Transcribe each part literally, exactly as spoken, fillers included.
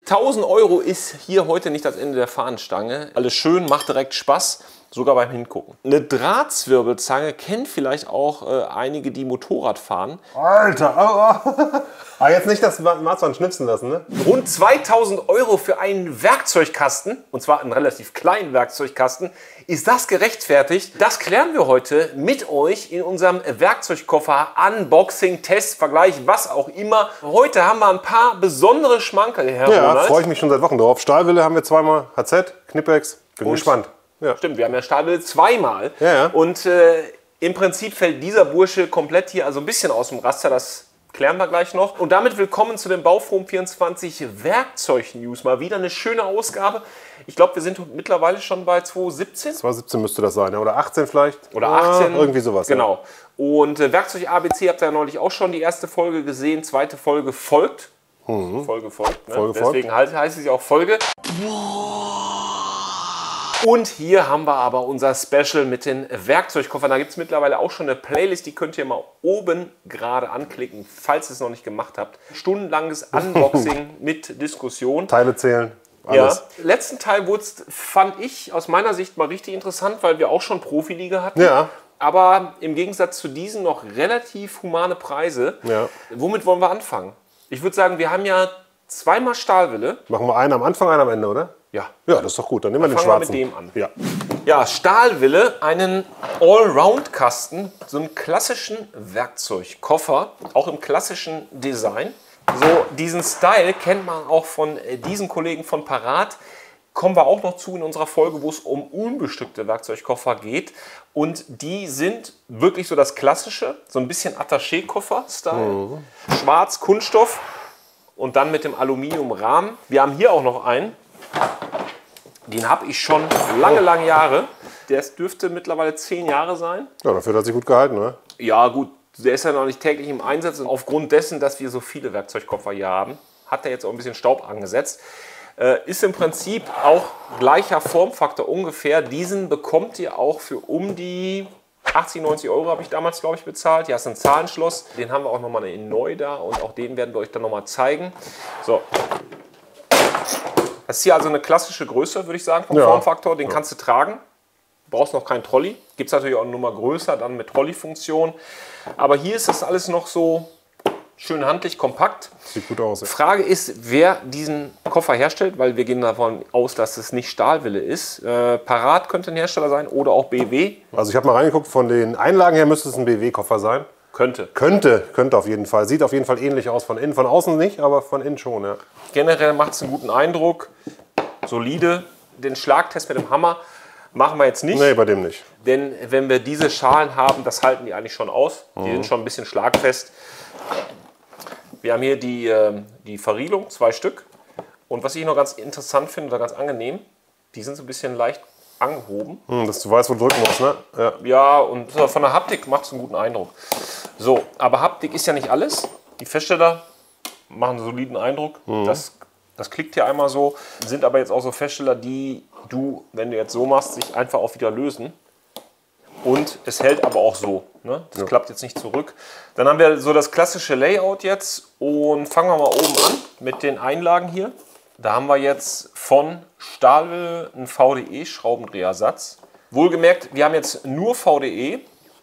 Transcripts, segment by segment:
tausend Euro ist hier heute nicht das Ende der Fahnenstange. Alles schön, macht direkt Spaß, sogar beim Hingucken. Eine Drahtzwirbelzange kennt vielleicht auch äh, einige, die Motorrad fahren. Alter, oh, oh. Aber jetzt nicht das Marzahn schnipsen lassen, ne? Rund zweitausend Euro für einen Werkzeugkasten, und zwar einen relativ kleinen Werkzeugkasten. Ist das gerechtfertigt? Das klären wir heute mit euch in unserem Werkzeugkoffer, Unboxing, Test, Vergleich, was auch immer. Heute haben wir ein paar besondere Schmankerl, Herr Ja, Ronald. freue ich mich schon seit Wochen drauf. Stahlwille haben wir zweimal, H Z, Knipex, bin Und gespannt. Ja. Stimmt, wir haben ja Stahlwille zweimal. Ja, ja. Und äh, im Prinzip fällt dieser Bursche komplett hier also ein bisschen aus dem Raster. Das klären wir gleich noch. Und damit willkommen zu den Bauforum vierundzwanzig Werkzeug-News. Mal wieder eine schöne Ausgabe. Ich glaube, wir sind mittlerweile schon bei zweitausendsiebzehn. zweitausendsiebzehn müsste das sein, ja. Oder achtzehn vielleicht. Oder achtzehn. Ja, irgendwie sowas. Genau. Ja. Und äh, Werkzeug A B C habt ihr ja neulich auch schon die erste Folge gesehen. Zweite Folge folgt. Mhm. Folge folgt. Ne? Folge Deswegen folgt. heißt es ja auch Folge. Und hier haben wir aber unser Special mit den Werkzeugkoffern. Da gibt es mittlerweile auch schon eine Playlist, die könnt ihr mal oben gerade anklicken, falls ihr es noch nicht gemacht habt. Stundenlanges Unboxing mit Diskussion. Teile zählen, alles. Ja. Letzten Teil wurde es, fand ich, aus meiner Sicht mal richtig interessant, weil wir auch schon Profiliga hatten. Ja. Aber im Gegensatz zu diesen noch relativ humane Preise. Ja. Womit wollen wir anfangen? Ich würde sagen, wir haben ja zweimal Stahlwille. Machen wir einen am Anfang, einen am Ende, oder? Ja. Ja, das ist doch gut. Dann nehmen wir den Fangen wir schwarzen. mit dem an. Ja. Ja, Stahlwille, einen Allround-Kasten, so einen klassischen Werkzeugkoffer, auch im klassischen Design. So diesen Style kennt man auch von äh, diesen Kollegen von Parat. Kommen wir auch noch zu in unserer Folge, wo es um unbestückte Werkzeugkoffer geht. Und die sind wirklich so das klassische, so ein bisschen Attaché-Koffer-Style. Mhm. Schwarz, Kunststoff und dann mit dem Aluminiumrahmen. Wir haben hier auch noch einen. Den habe ich schon lange, lange Jahre. Der dürfte mittlerweile zehn Jahre sein. Ja, dafür hat er sich gut gehalten, oder? Ja gut, der ist ja noch nicht täglich im Einsatz. Und aufgrund dessen, dass wir so viele Werkzeugkoffer hier haben, hat er jetzt auch ein bisschen Staub angesetzt. Äh, ist im Prinzip auch gleicher Formfaktor ungefähr. Diesen bekommt ihr auch für um die achtzig, neunzig Euro habe ich damals, glaube ich, bezahlt. Hier ist ein Zahlenschloss. Den haben wir auch nochmal in neu da. Und auch den werden wir euch dann nochmal zeigen. So. Das ist hier also eine klassische Größe, würde ich sagen, vom Ja. Formfaktor. Den Ja. kannst du tragen. Du brauchst noch keinen Trolley. Gibt es natürlich auch eine Nummer größer, dann mit Trolley-Funktion. Aber hier ist das alles noch so schön handlich, kompakt. Sieht gut aus. Ja. Frage ist, wer diesen Koffer herstellt, weil wir gehen davon aus, dass es nicht Stahlwille ist. Äh, Parat könnte ein Hersteller sein oder auch B W. Also ich habe mal reingeguckt, von den Einlagen her müsste es ein B W-Koffer sein. Könnte. Könnte, könnte auf jeden Fall. Sieht auf jeden Fall ähnlich aus von innen. Von außen nicht, aber von innen schon, ja. Generell macht es einen guten Eindruck. Solide. Den Schlagtest mit dem Hammer machen wir jetzt nicht. Nee, bei dem nicht. Denn wenn wir diese Schalen haben, das halten die eigentlich schon aus. Die Mhm. sind schon ein bisschen schlagfest. Wir haben hier die, äh, die Verrielung, zwei Stück. Und was ich noch ganz interessant finde oder ganz angenehm, die sind so ein bisschen leicht angehoben. Hm, dass du weißt, wo du drücken musst, ne? Ja. Ja, und von der Haptik macht es einen guten Eindruck. So, aber Haptik ist ja nicht alles. Die Feststeller machen einen soliden Eindruck. Mhm. Das, das klickt hier einmal so. Sind aber jetzt auch so Feststeller, die du, wenn du jetzt so machst, sich einfach auch wieder lösen. Und es hält aber auch so. Ne? Das Ja. klappt jetzt nicht zurück. Dann haben wir so das klassische Layout jetzt. Und fangen wir mal oben an mit den Einlagen hier. Da haben wir jetzt von Stahlwille einen V D E-Schraubendrehersatz. Wohlgemerkt, wir haben jetzt nur V D E.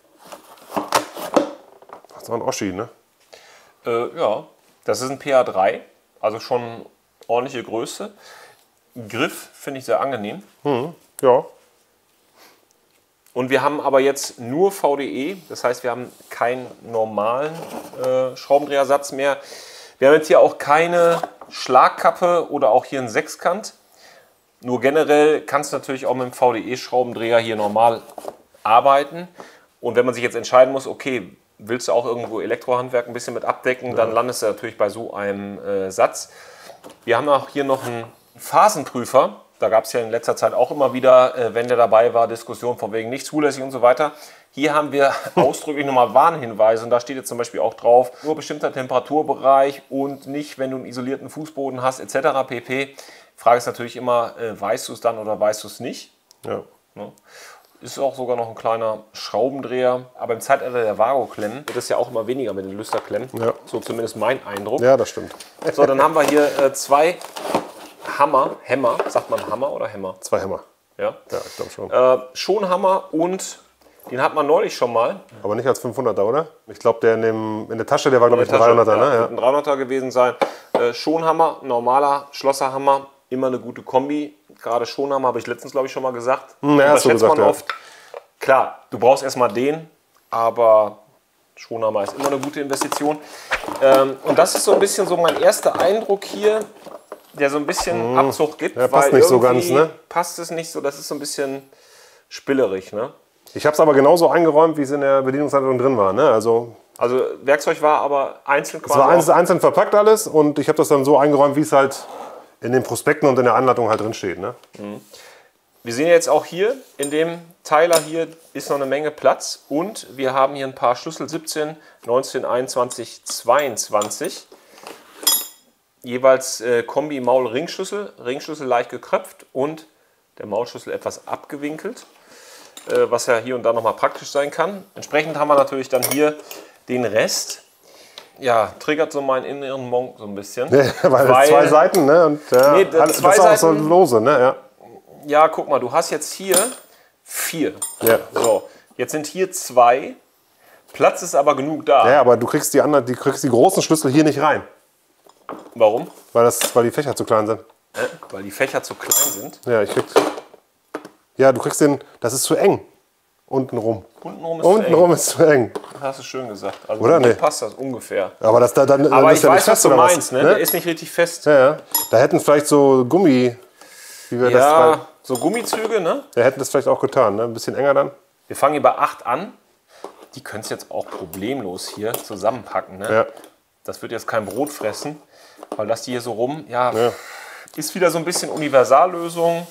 Das ist auch ein Oschi, ne? Äh, ja, das ist ein P A drei, also schon ordentliche Größe. Griff finde ich sehr angenehm. Hm, ja. Und wir haben aber jetzt nur V D E, das heißt, wir haben keinen normalen äh, Schraubendrehersatz mehr. Wir haben jetzt hier auch keine Schlagkappe oder auch hier einen Sechskant. Nur generell kannst du natürlich auch mit dem V D E-Schraubendreher hier normal arbeiten. Und wenn man sich jetzt entscheiden muss, okay, willst du auch irgendwo Elektrohandwerk ein bisschen mit abdecken, ja, dann landest du natürlich bei so einem äh, Satz. Wir haben auch hier noch einen Phasenprüfer. Da gab es ja in letzter Zeit auch immer wieder, äh, wenn der dabei war, Diskussionen von wegen nicht zulässig und so weiter. Hier haben wir ausdrücklich nochmal Warnhinweise und da steht jetzt zum Beispiel auch drauf, nur bestimmter Temperaturbereich und nicht, wenn du einen isolierten Fußboden hast et cetera pp. Frage ist natürlich immer, äh, weißt du es dann oder weißt du es nicht? Ja. Ne? Ist auch sogar noch ein kleiner Schraubendreher. Aber im Zeitalter der Vago-Klemmen wird es ja auch immer weniger mit den Lüsterklemmen. Ja. So zumindest mein Eindruck. Ja, das stimmt. So, dann haben wir hier äh, zwei Hammer, Hämmer, sagt man Hammer oder Hämmer? Zwei Hämmer. Ja, Ja, ich glaube schon. äh, schon Hammer und den hat man neulich schon mal. Aber nicht als fünfhunderter, oder? Ich glaube, der in, dem, in der Tasche, der war, glaube ich, ein Tasche, dreihunderter. ja, Ne? Ja. wird ein dreihunderter gewesen sein. Äh, Schonhammer, normaler Schlosserhammer, immer eine gute Kombi. Gerade Schonhammer habe ich letztens, glaube ich, schon mal gesagt. Hm, ja, hast du gesagt, man ja. oft. Klar, du brauchst erstmal den, aber Schonhammer ist immer eine gute Investition. Ähm, und das ist so ein bisschen so mein erster Eindruck hier, der so ein bisschen Abzug gibt. Ja, passt weil nicht so irgendwie ganz, ne? Passt es nicht so, das ist so ein bisschen spielerig, ne? Ich habe es aber genauso eingeräumt, wie es in der Bedienungsanleitung drin war. Ne? Also Also Werkzeug war aber einzeln es quasi. war auch- einzeln, einzeln verpackt alles und ich habe das dann so eingeräumt, wie es halt in den Prospekten und in der Anleitung halt drin steht. Ne? Wir sehen jetzt auch hier, in dem Teiler hier ist noch eine Menge Platz und wir haben hier ein paar Schlüssel siebzehn, neunzehn, einundzwanzig, zweiundzwanzig. Jeweils äh, Kombi-Maul-Ringschlüssel, Ringschlüssel leicht gekröpft und der Maulschlüssel etwas abgewinkelt, äh, was ja hier und da nochmal praktisch sein kann. Entsprechend haben wir natürlich dann hier den Rest. Ja, triggert so meinen inneren Monk so ein bisschen. Ja, weil, das zwei Seiten, ne? Und, ja, Nee, das alles- zwei das ist auch so Seiten- lose, ne? Ja. Ja, guck mal, du hast jetzt hier vier. Ja. So, jetzt sind hier zwei. Platz ist aber genug da. ja, aber du kriegst die anderen, die kriegst die großen Schlüssel hier nicht rein, Warum? weil, das, weil die Fächer zu klein sind. Äh, Weil die Fächer zu klein sind. Ja, ich krieg, ja, du kriegst den, das ist zu eng. Untenrum. Untenrum ist zu eng. Untenrum ist zu eng. Hast du schön gesagt. Also Oder? so Nee. passt das ungefähr. Aber das da dann, dann Aber ist ich ja nicht weiß, was fest du oder was, meinst. Ne? Der ist nicht richtig fest. Ja, ja. Da hätten vielleicht so Gummi, wie wir das Ja, bei, so Gummizüge, ne? wir hätten das vielleicht auch getan, ne? Ein bisschen enger dann. Wir fangen hier bei acht an. Die können es jetzt auch problemlos hier zusammenpacken. Ne? Ja. Das wird jetzt kein Brot fressen, weil das die hier so rum, ja, Ja. ist wieder so ein bisschen Universallösung.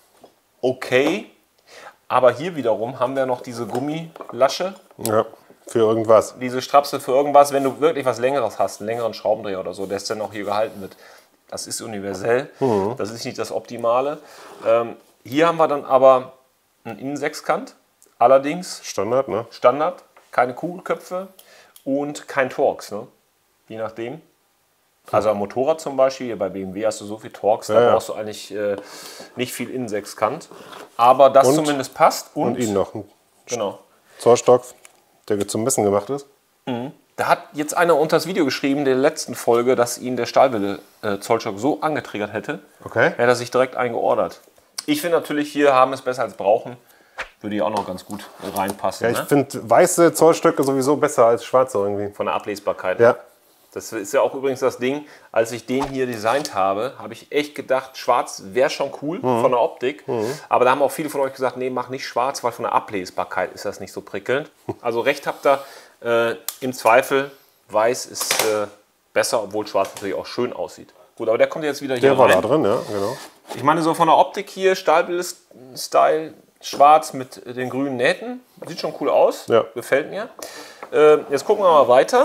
Okay. Aber hier wiederum haben wir noch diese Gummilasche, Ja, für irgendwas. diese Strapse für irgendwas, wenn du wirklich was Längeres hast, einen längeren Schraubendreher oder so, der dann auch hier gehalten wird. Das ist universell, das ist nicht das Optimale. Ähm, hier haben wir dann aber einen Innensechskant, allerdings Standard, ne? Standard, keine Kugelköpfe und kein Torx, ne? Je nachdem. Also am Motorrad zum Beispiel, hier bei B M W hast du so viel Torx, da Ja, ja. brauchst du eigentlich äh, nicht viel Innensechskant. Aber das Und- zumindest passt. Und, Und ihnen noch ein genau. Zollstock, der zum Messen gemacht ist. Da hat jetzt einer unter das Video geschrieben, in der letzten Folge, dass ihn der Stahlwille äh, Zollstock so angetriggert hätte. Okay. Er hat sich direkt eingeordert. Ich finde natürlich, hier haben es besser als brauchen. Würde ja auch noch ganz gut reinpassen. Ja, ich ne? finde weiße Zollstöcke sowieso besser als schwarze irgendwie. Von der Ablesbarkeit. Ja. Das ist ja auch übrigens das Ding, als ich den hier designt habe, habe ich echt gedacht, schwarz wäre schon cool Mhm. von der Optik. Aber da haben auch viele von euch gesagt, nee, mach nicht schwarz, weil von der Ablesbarkeit ist das nicht so prickelnd. Also recht habt ihr, äh, im Zweifel, weiß ist äh, besser, obwohl schwarz natürlich auch schön aussieht. Gut, aber der kommt jetzt wieder hier Der war rein. da drin, ja, genau. Ich meine, so von der Optik hier, Stahlbild-Style, schwarz mit den grünen Nähten. Sieht schon cool aus, Ja. gefällt mir. Äh, jetzt gucken wir mal weiter.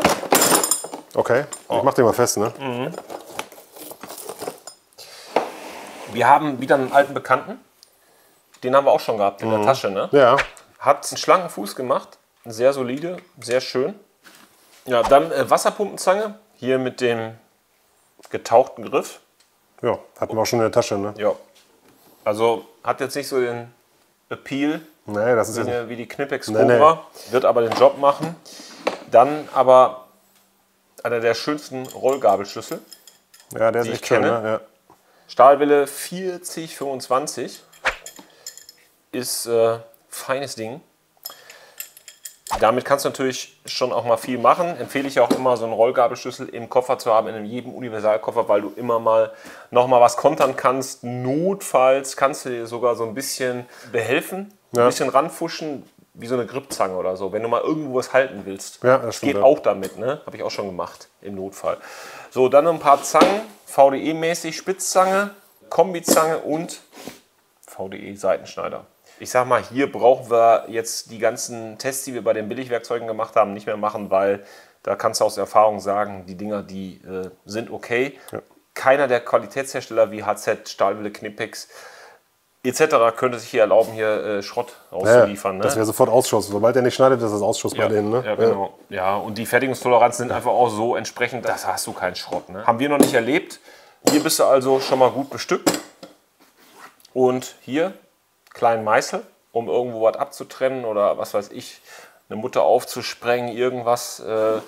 Okay, ich mach den mal fest, ne? Wir haben wieder einen alten Bekannten. Den haben wir auch schon gehabt in der Tasche. Ne? Ja, Hat einen schlanken Fuß gemacht. Sehr solide, sehr schön. Ja, dann äh, Wasserpumpenzange. Hier mit dem getauchten Griff. ja, hatten wir auch schon in der Tasche, ne? Ja. Also hat jetzt nicht so den Appeal Nee, das ist wie, jetzt, eine, wie die Knipex Nee, nee. Cobra. Wird aber den Job machen. Dann aber einer der schönsten Rollgabelschlüssel. ja, der ist die echt ich schön, kenne. ne? Ja. Stahlwille vierzig fünfundzwanzig ist äh, feines Ding. Damit kannst du natürlich schon auch mal viel machen. Empfehle ich auch immer, so einen Rollgabelschlüssel im Koffer zu haben, in jedem Universalkoffer, weil du immer mal noch mal was kontern kannst. Notfalls kannst du dir sogar so ein bisschen behelfen, Ja. ein bisschen ranfuschen, wie so eine Grippzange oder so, wenn du mal irgendwo was halten willst. Ja, das stimmt, geht ja. auch damit, ne? Habe ich auch schon gemacht im Notfall. So, dann ein paar Zangen, V D E-mäßig, Spitzzange, Kombizange und V D E-Seitenschneider. Ich sag mal, hier brauchen wir jetzt die ganzen Tests, die wir bei den Billigwerkzeugen gemacht haben, nicht mehr machen, weil da kannst du aus Erfahrung sagen, die Dinger, die äh, sind okay. Ja. Keiner der Qualitätshersteller wie H Z, Stahlwille, Knipex et cetera könnte sich hier erlauben, hier äh, Schrott Ja, rauszuliefern. Ne? das wäre sofort Ausschuss. Sobald der nicht schneidet, ist das Ausschuss bei denen, ne? Ja, genau. Ja, und die Fertigungstoleranzen sind einfach auch so entsprechend, da hast du keinen Schrott. Ne? Haben wir noch nicht erlebt. Hier bist du also schon mal gut bestückt. Und hier kleinen Meißel, um irgendwo was abzutrennen oder was weiß ich, eine Mutter aufzusprengen, irgendwas.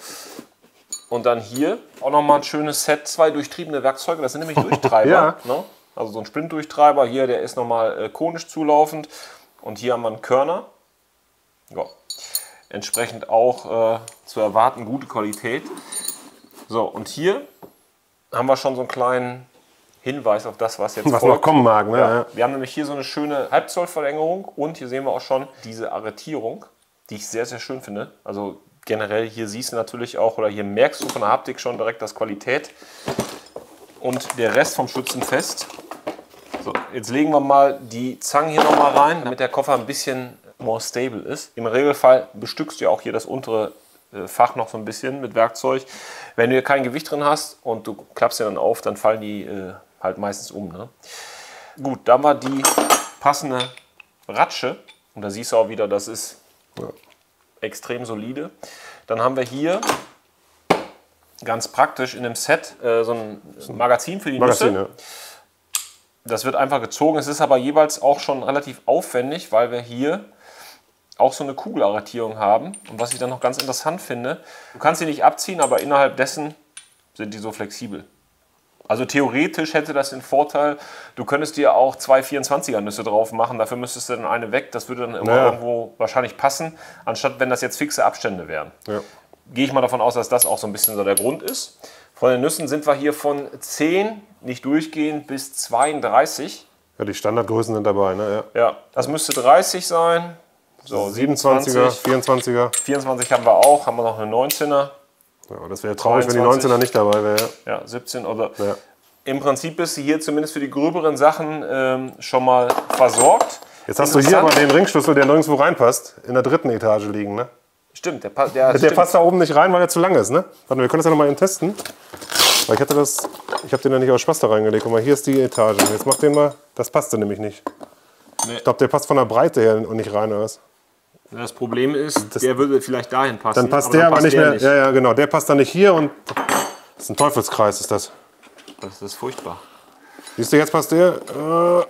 Und dann hier auch nochmal ein schönes Set, zwei durchtriebene Werkzeuge, das sind nämlich Durchtreiber. Ja. Ne? Also so ein Splintdurchtreiber, hier der ist nochmal konisch zulaufend. Und hier haben wir einen Körner. Ja. Entsprechend auch äh, zu erwarten gute Qualität. So, und hier haben wir schon so einen kleinen Hinweis auf das, was jetzt was folgt. noch kommen mag. Ne? Ja. Ja. Wir haben nämlich hier so eine schöne Halbzollverlängerung und hier sehen wir auch schon diese Arretierung, die ich sehr, sehr schön finde. Also generell hier siehst du natürlich auch, oder hier merkst du von der Haptik schon direkt das Qualität und der Rest vom Schützenfest. So, jetzt legen wir mal die Zangen hier nochmal rein, damit der Koffer ein bisschen more stable ist. Im Regelfall bestückst du ja auch hier das untere äh, Fach noch so ein bisschen mit Werkzeug. Wenn du hier kein Gewicht drin hast und du klappst sie dann auf, dann fallen die äh, halt meistens um. Ne? Gut, da haben wir die passende Ratsche und da siehst du auch wieder, das ist ja. extrem solide. Dann haben wir hier ganz praktisch in dem Set äh, so ein Magazin für die Magazin, Nüsse. ja. Das wird einfach gezogen. Es ist aber jeweils auch schon relativ aufwendig, weil wir hier auch so eine Kugelarretierung haben. Und was ich dann noch ganz interessant finde, du kannst sie nicht abziehen, aber innerhalb dessen sind die so flexibel. Also theoretisch hätte das den Vorteil, du könntest dir auch zwei vierundzwanziger Nüsse drauf machen, dafür müsstest du dann eine weg, das würde dann immer ja. irgendwo wahrscheinlich passen, anstatt wenn das jetzt fixe Abstände wären. Ja. Gehe ich mal davon aus, dass das auch so ein bisschen so der Grund ist. Von den Nüssen sind wir hier von zehn, nicht durchgehend, bis zweiunddreißig. Ja, die Standardgrößen sind dabei. Ne? Ja. Ja, das müsste dreißig sein. So, siebenundzwanziger, vierundzwanziger. vierundzwanzig haben wir auch, haben wir noch eine neunzehner. Ja, das wäre traurig, wenn die zweiundzwanzig. neunzehner nicht dabei wäre. Ja, siebzehn oder. Ja. Im Prinzip bist du hier zumindest für die gröberen Sachen ähm, schon mal versorgt. Jetzt hast du hier aber den Ringschlüssel, der nirgendwo reinpasst, in der dritten Etage liegen. Ne? Stimmt, der, pa der, Der stimmt. passt da oben nicht rein, weil er zu lang ist. Ne? Warte, wir können das ja noch mal eben testen. Weil ich hatte das, ich habe den ja nicht aus Spaß da reingelegt. Guck mal, hier ist die Etage. Jetzt mach den mal, das passte nämlich nicht. Nee. Ich glaube, der passt von der Breite her und nicht rein, oder was? Das Problem ist, Das, der würde vielleicht dahin passen. Dann passt aber der dann aber passt nicht der mehr. nicht. Ja, ja, genau. Der passt dann nicht hier und das ist ein Teufelskreis, ist das. Das ist furchtbar. Siehst du, jetzt passt der. Äh,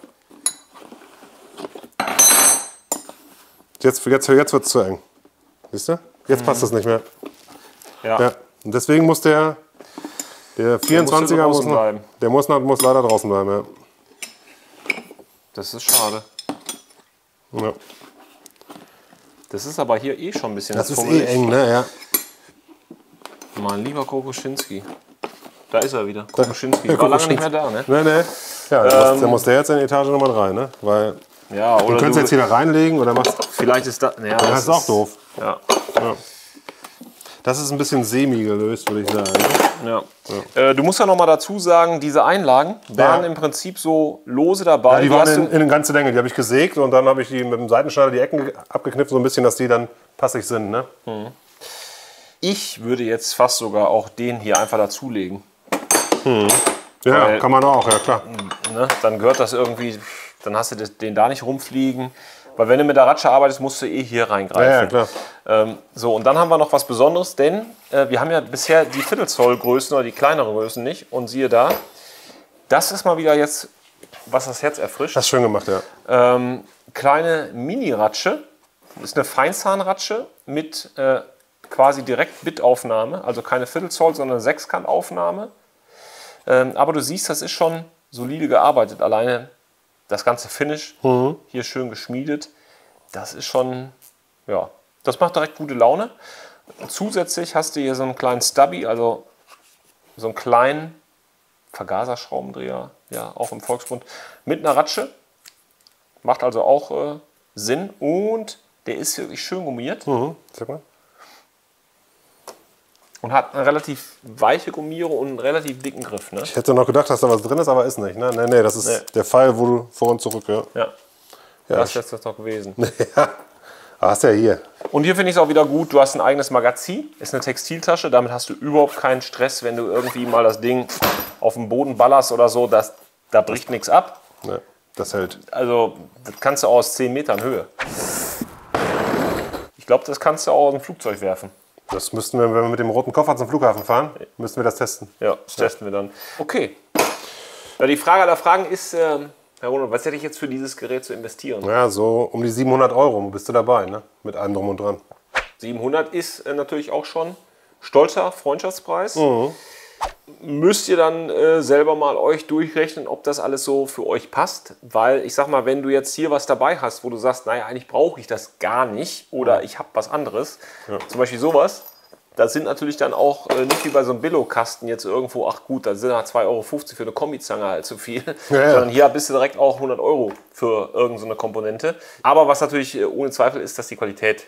jetzt jetzt, jetzt wird es zu eng. Siehst du? Jetzt passt das nicht mehr. Ja. Ja. Und deswegen muss der, der vierundzwanziger muss, noch, bleiben. der muss, noch, muss leider draußen bleiben. Ja. Das ist schade. Ja. Das ist aber hier eh schon ein bisschen Das ist fummelig. eh eng, ne? Ja. Mein lieber Kokoschinski. Da ist er wieder. Kokoschinski. War Ja, lange nicht mehr da, ne? Nee, nee. Ja, Ähm, muss, dann muss der jetzt in Etage Nummer drei, ne? Weil Ja, du oder könntest du, jetzt hier reinlegen oder machst. vielleicht ist da. Ja, Das ist auch doof. Ja. Ja. Das ist ein bisschen semi gelöst, würde ich sagen. Ja. Ja. Äh, du musst ja noch mal dazu sagen, diese Einlagen waren Ja. im Prinzip so lose dabei. Ja, die Die waren hast in, du- in eine ganze Länge. Die habe ich gesägt und dann habe ich die mit dem Seitenschneider die Ecken abgeknipst, so ein bisschen, dass die dann passig sind. Ne? Ich würde jetzt fast sogar auch den hier einfach dazulegen. Ja, Weil- kann man auch, ja klar. Ne? Dann gehört das irgendwie, dann hast du das- den da nicht rumfliegen. Weil wenn du mit der Ratsche arbeitest, musst du eh hier reingreifen. Ja, ja, klar. Ähm, so, und dann haben wir noch was Besonderes, denn äh, wir haben ja bisher die Viertelzollgrößen oder die kleineren Größen nicht. Und siehe da, das ist mal wieder jetzt, was das Herz erfrischt. Hast schön gemacht, ja. Ähm, kleine Mini-Ratsche, ist eine Feinzahnratsche mit äh, quasi direkt Bitaufnahme, also keine Viertelzoll, sondern Sechskantaufnahme. Ähm, aber du siehst, das ist schon solide gearbeitet. Alleine das ganze Finish, Mhm. hier schön geschmiedet, das ist schon, ja, das macht direkt gute Laune. Zusätzlich hast du hier so einen kleinen Stubby, also so einen kleinen Vergaserschraubendreher, ja, auch im Volksmund, mit einer Ratsche. Macht also auch äh, Sinn und der ist wirklich schön gummiert Mhm. Sag mal. und hat eine relativ weiche Gummierung und einen relativ dicken Griff. Ne? Ich hätte noch gedacht, dass da was drin ist, aber ist nicht. Ne? Nee, nee, das ist Nee. der Pfeil, wo du vor und zurück, ja. Ja, Ja, das ich- ist das doch gewesen. ja. Ah, hast du ja hier. Und hier finde ich es auch wieder gut, du hast ein eigenes Magazin, ist eine Textiltasche, damit hast du überhaupt keinen Stress, wenn du irgendwie mal das Ding auf den Boden ballerst oder so, das, da bricht nichts ab. Ne, das hält. Also das kannst du auch aus zehn Metern Höhe. Ich glaube, das kannst du auch aus dem Flugzeug werfen. Das müssten wir, wenn wir mit dem roten Koffer zum Flughafen fahren, müssten wir das testen. Ja, das testen wir dann. Okay, Ja, die Frage aller Fragen ist, äh, Herr Ronald, was hätte ich jetzt für dieses Gerät zu investieren? Ja, so um die siebenhundert Euro bist du dabei, ne? Mit allem drum und dran. siebenhundert ist äh, natürlich auch schon stolzer Freundschaftspreis. Mhm. Müsst ihr dann äh, selber mal euch durchrechnen, ob das alles so für euch passt. Weil ich sag mal, wenn du jetzt hier was dabei hast, wo du sagst, naja, eigentlich brauche ich das gar nicht oder ich habe was anderes, ja. Zum Beispiel sowas, das sind natürlich dann auch äh, nicht wie bei so einem Billo-Kasten jetzt irgendwo, ach gut, da sind halt zwei Euro fünfzig für eine Kombizange halt zu viel, ja, ja. Sondern hier bist du direkt auch hundert Euro für irgendeine so Komponente. Aber was natürlich äh, ohne Zweifel ist, dass die Qualität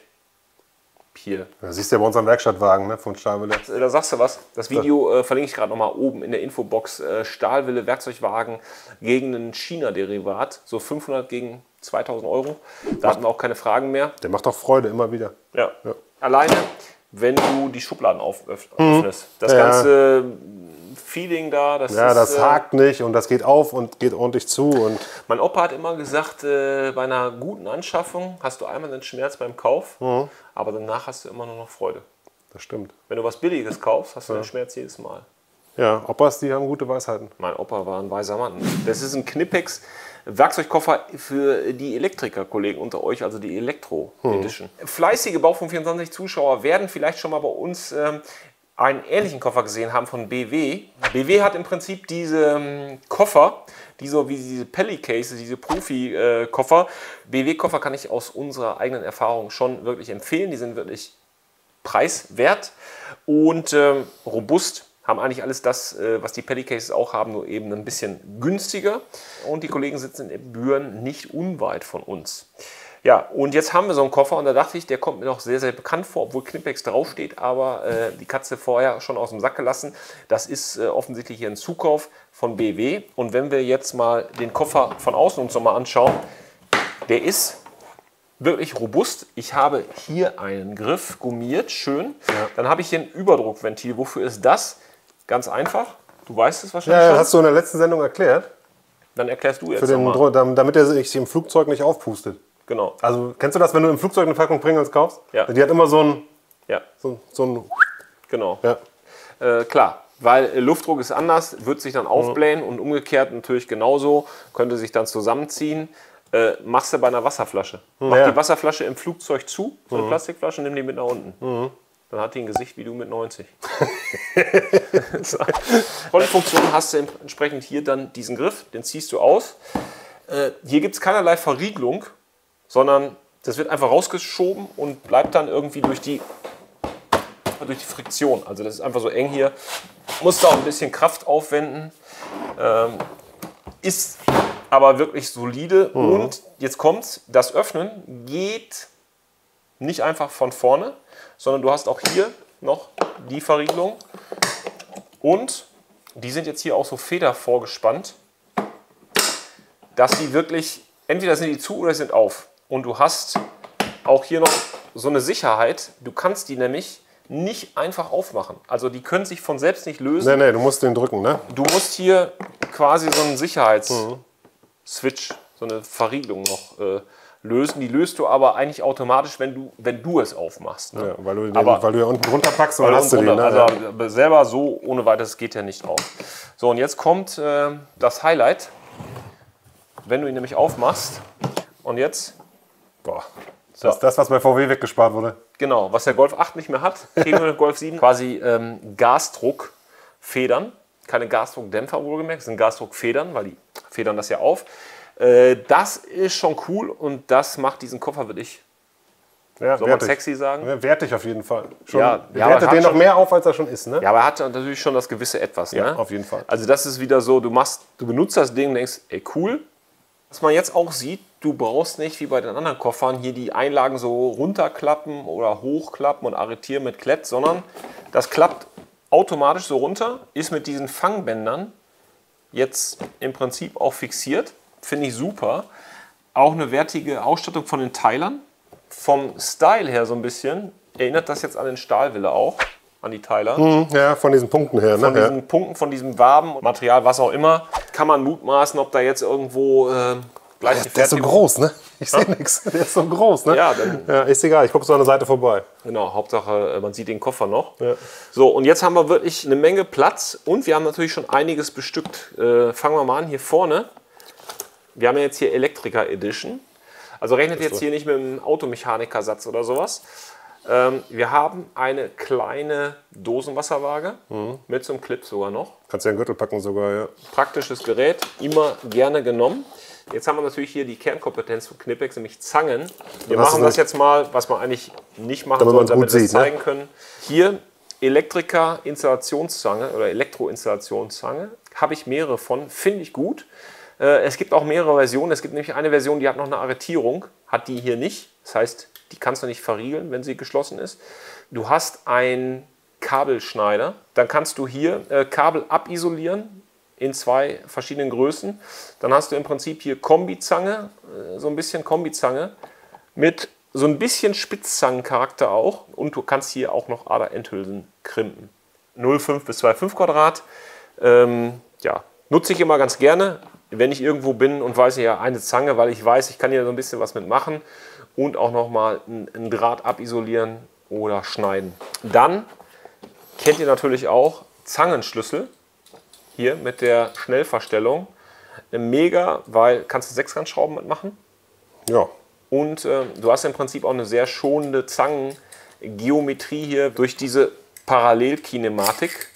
hier. Das siehst du ja bei unserem Werkstattwagen, ne, von Stahlwille. Da sagst du was. Das Video äh, verlinke ich gerade nochmal oben in der Infobox. Äh, Stahlwille Werkzeugwagen gegen ein China-Derivat. So fünfhundert gegen zweitausend Euro. Da hatten wir auch keine Fragen mehr. Der macht doch Freude immer wieder. Ja. ja. Alleine, wenn du die Schubladen öffnest. Mhm. Das ja. ganze Feeling da. Das ja, ist, das äh, hakt nicht und das geht auf und geht ordentlich zu. Und mein Opa hat immer gesagt, äh, bei einer guten Anschaffung hast du einmal den Schmerz beim Kauf, mhm. aber danach hast du immer nur noch Freude. Das stimmt. Wenn du was Billiges kaufst, hast du ja. den Schmerz jedes Mal. Ja, Opas, die haben gute Weisheiten. Mein Opa war ein weiser Mann. Das ist ein Knipex Werkzeugkoffer für die Elektriker-Kollegen unter euch, also die Elektro-Edition. Hm. Fleißige Baufunk vierundzwanzig Zuschauer werden vielleicht schon mal bei uns ähm, einen ähnlichen Koffer gesehen haben von B W. B W hat im Prinzip diese ähm, Koffer, die so wie diese Pelly-Cases, diese Profi-Koffer. Äh, B W-Koffer kann ich aus unserer eigenen Erfahrung schon wirklich empfehlen. Die sind wirklich preiswert und ähm, robust. Haben eigentlich alles das, was die Pelly-Cases auch haben, nur eben ein bisschen günstiger. Und die Kollegen sitzen in Büren nicht unweit von uns. Ja, und jetzt haben wir so einen Koffer und da dachte ich, der kommt mir noch sehr, sehr bekannt vor, obwohl Knipex draufsteht, aber äh, die Katze vorher schon aus dem Sack gelassen. Das ist äh, offensichtlich hier ein Zukauf von B W. Und wenn wir jetzt mal den Koffer von außen uns nochmal anschauen, der ist wirklich robust. Ich habe hier einen Griff gummiert, schön. Ja. Dann habe ich hier ein Überdruckventil. Wofür ist das? Ganz einfach. Du weißt es wahrscheinlich ja, schon. Hast du in der letzten Sendung erklärt. Dann erklärst du jetzt Für den, nochmal. Damit er sich im Flugzeug nicht aufpustet. Genau. Also kennst du das, wenn du im Flugzeug eine Packung Pringles kaufst? Ja. Die hat immer so ein... Ja. So, so ein... Genau. Ja. Äh, klar. Weil äh, Luftdruck ist anders, wird sich dann aufblähen mhm. und umgekehrt natürlich genauso, könnte sich dann zusammenziehen. Äh, machst du bei einer Wasserflasche. Mhm. Mach ja. die Wasserflasche im Flugzeug zu, so eine mhm. Plastikflasche, nimm die mit nach unten. Mhm. Dann hat die ein Gesicht wie du mit neunzig. Tolle Funktion hast du entsprechend hier dann diesen Griff, den ziehst du aus. Äh, hier gibt es keinerlei Verriegelung, sondern das wird einfach rausgeschoben und bleibt dann irgendwie durch die, durch die Friktion. Also das ist einfach so eng hier. Musst da auch ein bisschen Kraft aufwenden. Ähm, ist aber wirklich solide. Mhm. Und jetzt kommt's, das Öffnen geht nicht einfach von vorne, sondern du hast auch hier noch die Verriegelung. Und die sind jetzt hier auch so Feder vorgespannt, dass die wirklich, entweder sind die zu oder sind auf. Und du hast auch hier noch so eine Sicherheit. Du kannst die nämlich nicht einfach aufmachen. Also die können sich von selbst nicht lösen. Nee, nee, du musst den drücken, ne? Du musst hier quasi so einen Sicherheitsswitch, mhm. so eine Verriegelung noch äh, lösen. Die löst du aber eigentlich automatisch, wenn du, wenn du es aufmachst. Ne? Ja, weil, du den, aber, weil du ja unten drunter packst und dann hast du den. Ne? Also ja. selber so ohne weiteres geht ja nicht auf. So, und jetzt kommt äh, das Highlight. Wenn du ihn nämlich aufmachst und jetzt... Boah, so. Das ist das, was bei V W weggespart wurde. Genau, was der Golf acht nicht mehr hat, kriegen wir den Golf sieben. Quasi ähm, Gasdruckfedern, keine Gasdruckdämpfer wohlgemerkt, das sind Gasdruckfedern, weil die federn das ja auf. Äh, das ist schon cool und das macht diesen Koffer wirklich, ja, soll man sexy sagen? Ja, wertig auf jeden Fall. Schon, ja, ja, wertet den noch mehr auf, als er schon ist, ne? Ja, aber er hat natürlich schon das gewisse Etwas, ja, ne? Auf jeden Fall. Also das ist wieder so, du machst, du benutzt das Ding und denkst, ey cool. Was man jetzt auch sieht, du brauchst nicht wie bei den anderen Koffern hier die Einlagen so runterklappen oder hochklappen und arretieren mit Klett, sondern das klappt automatisch so runter, ist mit diesen Fangbändern jetzt im Prinzip auch fixiert. Finde ich super. Auch eine wertige Ausstattung von den Teilern. Vom Style her so ein bisschen erinnert das jetzt an den Stahlwille auch, an die Teiler. Hm, ja, von diesen Punkten her. Von ne? diesen ja. Punkten, von diesem Waben, Material, was auch immer. Kann man mutmaßen, ob da jetzt irgendwo äh, gleich Der, die der ist so Fertigung. groß, ne? Ich sehe nichts. Der ist so groß, ne? Ja, dann, Ja, ist egal, ich gucke so an der Seite vorbei. genau, Hauptsache, man sieht den Koffer noch. Ja. So, und jetzt haben wir wirklich eine Menge Platz und wir haben natürlich schon einiges bestückt. Äh, fangen wir mal an, hier vorne. Wir haben ja jetzt hier Elektriker Edition. Also rechnet jetzt hier nicht mit einem Automechanikersatz oder sowas. Ähm, wir haben eine kleine Dosenwasserwaage Mhm. mit so einem Clip sogar noch. Kannst ja einen Gürtel packen sogar, ja. Praktisches Gerät, immer gerne genommen. Jetzt haben wir natürlich hier die Kernkompetenz von Knipex, nämlich Zangen. Wir hast machen du das so- jetzt mal, was man eigentlich nicht machen Damit soll, man's gut damit wir es sieht, ne? zeigen können. Hier Elektriker Installationszange oder Elektro-Installationszange. Habe ich mehrere von, finde ich gut. Äh, Es gibt auch mehrere Versionen. Es gibt nämlich eine Version, die hat noch eine Arretierung, hat die hier nicht. Das heißt, die kannst du nicht verriegeln, wenn sie geschlossen ist. Du hast einen Kabelschneider. Dann kannst du hier äh, Kabel abisolieren in zwei verschiedenen Größen. Dann hast du im Prinzip hier Kombizange, äh, so ein bisschen Kombizange mit so ein bisschen Spitzzangencharakter auch. Und du kannst hier auch noch Ader-Endhülsen krimpen. null Komma fünf bis zwei Komma fünf Quadrat. Ähm, ja, nutze ich immer ganz gerne, wenn ich irgendwo bin und weiß ja eine Zange, weil ich weiß, ich kann hier so ein bisschen was mitmachen und auch nochmal einen Draht abisolieren oder schneiden. Dann kennt ihr natürlich auch Zangenschlüssel, hier mit der Schnellverstellung. Mega, weil kannst du Sechskantschrauben mitmachen Ja. und äh, du hast im Prinzip auch eine sehr schonende Zangengeometrie hier. Durch diese Parallelkinematik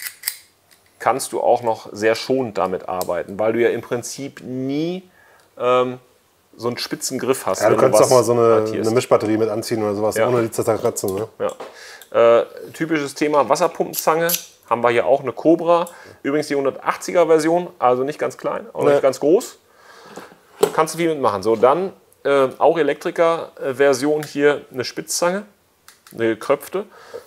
kannst du auch noch sehr schonend damit arbeiten, weil du ja im Prinzip nie ähm, so einen spitzen Griff hast. Ja, du wenn kannst was doch mal so eine, markierst. eine Mischbatterie mit anziehen oder sowas, Ja. ohne die zerkratzen. Ne? Ja. Äh, typisches Thema Wasserpumpenzange. Haben wir hier auch eine Cobra. Übrigens die hundertachtziger Version, also nicht ganz klein, auch Nee. nicht ganz groß. Kannst du viel mitmachen. So, dann äh, auch Elektriker-Version hier eine Spitzzange, eine gekröpfte.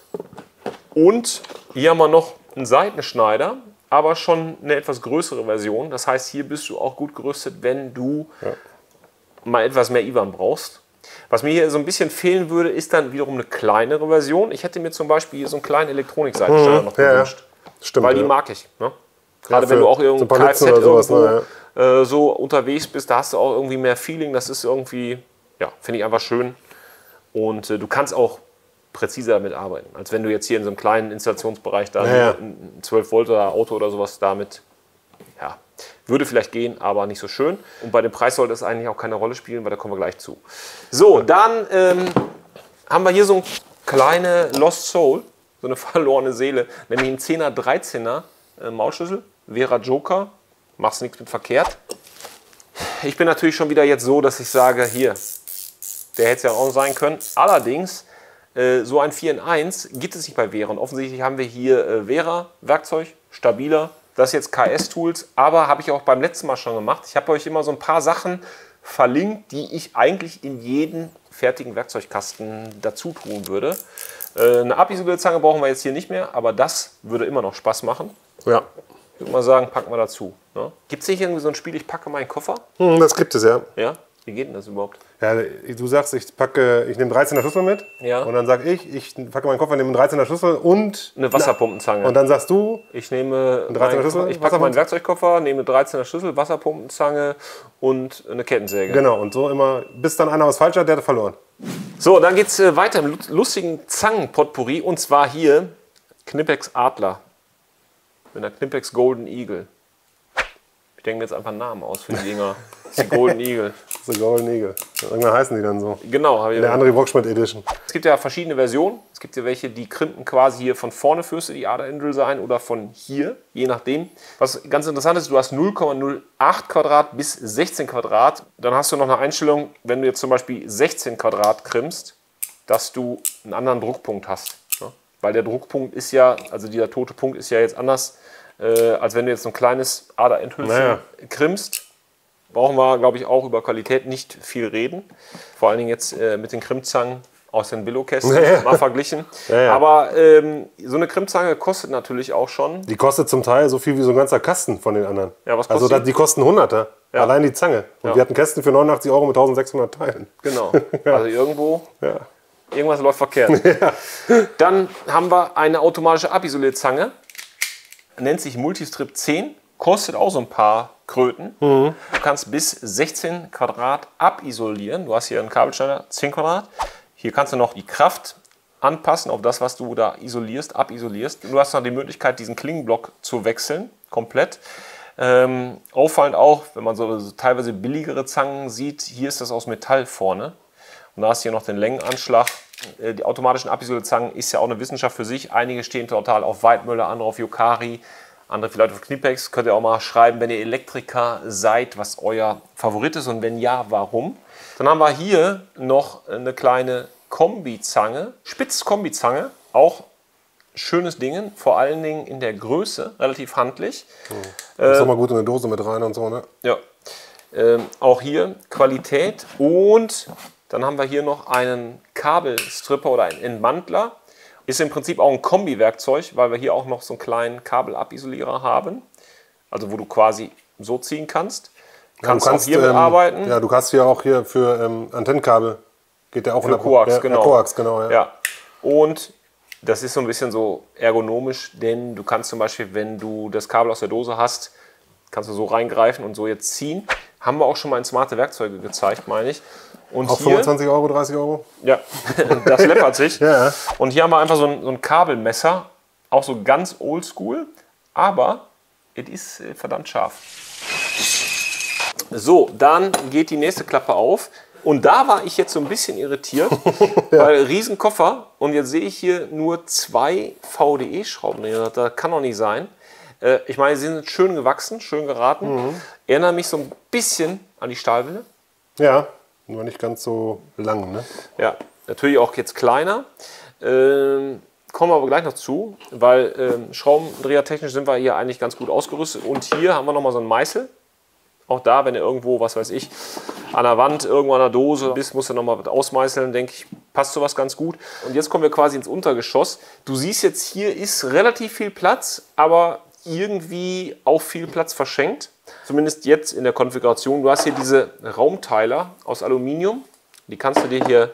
Und hier haben wir noch einen Seitenschneider, aber schon eine etwas größere Version. Das heißt, hier bist du auch gut gerüstet, wenn du Ja. mal etwas mehr I B A N brauchst. Was mir hier so ein bisschen fehlen würde, ist dann wiederum eine kleinere Version. Ich hätte mir zum Beispiel hier so einen kleinen Elektronik-Seitenschneider noch Ja, ja. gewünscht. Stimmt. Weil die ja. mag ich. Ne? Gerade Ja, wenn für du auch so irgendwo ein paar Kfz Litzen oder sowas, irgendwo ne, äh, so unterwegs bist, da hast du auch irgendwie mehr Feeling. Das ist irgendwie, ja, finde ich einfach schön. Und äh, du kannst auch präziser damit arbeiten, als wenn du jetzt hier in so einem kleinen Installationsbereich da Ja, ja. ein zwölf Volt Auto oder sowas damit, ja, würde vielleicht gehen, aber nicht so schön. Und bei dem Preis sollte es eigentlich auch keine Rolle spielen, weil da kommen wir gleich zu. So, dann ähm, haben wir hier so eine kleine Lost Soul, so eine verlorene Seele, nämlich ein zehner dreizehner äh, Maulschlüssel, Vera Joker, machst nichts mit verkehrt. Ich bin natürlich schon wieder jetzt so, dass ich sage, hier, der hätte es ja auch sein können. Allerdings, äh, so ein vier in eins gibt es nicht bei Vera. Und offensichtlich haben wir hier äh, Vera-Werkzeug, stabiler. Das ist jetzt K S-Tools, aber habe ich auch beim letzten Mal schon gemacht. Ich habe euch immer so ein paar Sachen verlinkt, die ich eigentlich in jeden fertigen Werkzeugkasten dazu tun würde. Äh, eine Abisolierzange brauchen wir jetzt hier nicht mehr, aber das würde immer noch Spaß machen. Ja. Ich würde mal sagen, packen wir dazu. Ne? Gibt es nicht irgendwie so ein Spiel, ich packe meinen Koffer? Hm, das gibt es, ja. Ja? Wie geht denn das überhaupt? Ja, du sagst, ich packe, ich nehme dreizehner Schlüssel mit. Ja. Und dann sag ich, ich packe meinen Koffer, nehme einen dreizehner Schlüssel und Eine Wasserpumpenzange. Und dann sagst du, Ich nehme dreizehner meinen- Schlüssel, ich packe meinen Wasserpumpen- Werkzeugkoffer, nehme eine dreizehner Schlüssel, Wasserpumpenzange und eine Kettensäge. genau, und so immer, bis dann einer was falsch hat, der hat verloren. So, dann geht es äh, weiter im lu- lustigen Zangenpotpourri und zwar hier Knipex Adler mit einer Knipex Golden Eagle. Ich denke mir jetzt einfach einen Namen aus für die Dinger. Das ist die Golden Eagle. Das ist der Golden Eagle. Irgendwann heißen die dann so. Genau, habe ich Der André Brockschmidt Edition. Es gibt ja verschiedene Versionen. Es gibt ja welche, die krimpen quasi hier von vorne führst du die Aderinsel ein oder von hier, je nachdem. Was ganz interessant ist, du hast null Komma null acht Quadrat bis sechzehn Quadrat. Dann hast du noch eine Einstellung, wenn du jetzt zum Beispiel sechzehn Quadrat krimmst, dass du einen anderen Druckpunkt hast. Ne? Weil der Druckpunkt ist ja, also dieser tote Punkt ist ja jetzt anders, äh, als wenn du jetzt so ein kleines Aderendhülsen Naja. krimmst. Brauchen wir, glaube ich, auch über Qualität nicht viel reden. Vor allen Dingen jetzt äh, mit den Krimmzangen aus den Billo-Kästen Ja, ja. mal verglichen. Ja, ja. Aber ähm, so eine Krimmzange kostet natürlich auch schon. Die kostet zum Teil so viel wie so ein ganzer Kasten von den anderen. Ja, was also kostet das, die kosten Hunderter. Ja. Allein die Zange. Und Ja. wir hatten Kästen für neunundachtzig Euro mit eintausendsechshundert Teilen. Genau. Also irgendwo, Ja. irgendwas läuft verkehrt. Dann haben wir eine automatische Abisolierzange. Nennt sich Multistrip zehn. kostet auch so ein paar Kröten. Mhm. Du kannst bis sechzehn Quadrat abisolieren. Du hast hier einen Kabelschneider, zehn Quadrat. Hier kannst du noch die Kraft anpassen auf das, was du da isolierst, abisolierst. Du hast noch die Möglichkeit, diesen Klingenblock zu wechseln, komplett. Ähm, auffallend auch, wenn man so, so teilweise billigere Zangen sieht, hier ist das aus Metall vorne. Und da hast du hier noch den Längenanschlag. Äh, die automatischen Abisolierzangen ist ja auch eine Wissenschaft für sich. Einige stehen total auf Weidmüller, andere auf Yokari, andere vielleicht auf Knipex. Könnt ihr auch mal schreiben, wenn ihr Elektriker seid, was euer Favorit ist und wenn ja, warum. Dann haben wir hier noch eine kleine Kombizange, Spitz-Kombizange, auch schönes Ding, vor allen Dingen in der Größe, relativ handlich. Mhm. Ist äh, auch mal gut in eine Dose mit rein und so, ne? Ja. Ähm, auch hier Qualität und dann haben wir hier noch einen Kabelstripper oder einen Entmantler. Ist im Prinzip auch ein Kombi-Werkzeug, weil wir hier auch noch so einen kleinen Kabelabisolierer haben. Also wo du quasi so ziehen kannst. Kannst, ja, du kannst auch hier ähm, mitarbeiten. Ja, du kannst hier auch hier für ähm, Antennenkabel. Geht der auch für Coax, ja, genau. Coax, genau ja. Ja. Und das ist so ein bisschen so ergonomisch, denn du kannst zum Beispiel, wenn du das Kabel aus der Dose hast, kannst du so reingreifen und so jetzt ziehen. Haben wir auch schon mal in smarte Werkzeuge gezeigt, meine ich. Und auch hier, fünfundzwanzig Euro, dreißig Euro? Ja, das läppert sich. Ja. Und hier haben wir einfach so ein, so ein Kabelmesser, auch so ganz oldschool, aber es ist verdammt scharf. So, dann geht die nächste Klappe auf. Und da war ich jetzt so ein bisschen irritiert, ja. Weil Riesenkoffer und jetzt sehe ich hier nur zwei V D E-Schrauben. Das kann doch nicht sein. Äh, ich meine, sie sind schön gewachsen, schön geraten. Mhm. Erinnere mich so ein bisschen an die Stahlwelle. Ja, nur nicht ganz so lang, ne? Ja, natürlich auch jetzt kleiner. Ähm, kommen wir aber gleich noch zu, weil ähm, schraubendrehertechnisch sind wir hier eigentlich ganz gut ausgerüstet. Und hier haben wir nochmal so einen Meißel. Auch da, wenn du irgendwo, was weiß ich, an der Wand, irgendwo an der Dose bist, musst du nochmal was ausmeißeln, denke ich, passt sowas ganz gut. Und jetzt kommen wir quasi ins Untergeschoss. Du siehst jetzt, hier ist relativ viel Platz, aber irgendwie auch viel Platz verschenkt. Zumindest jetzt in der Konfiguration. Du hast hier diese Raumteiler aus Aluminium. Die kannst du dir hier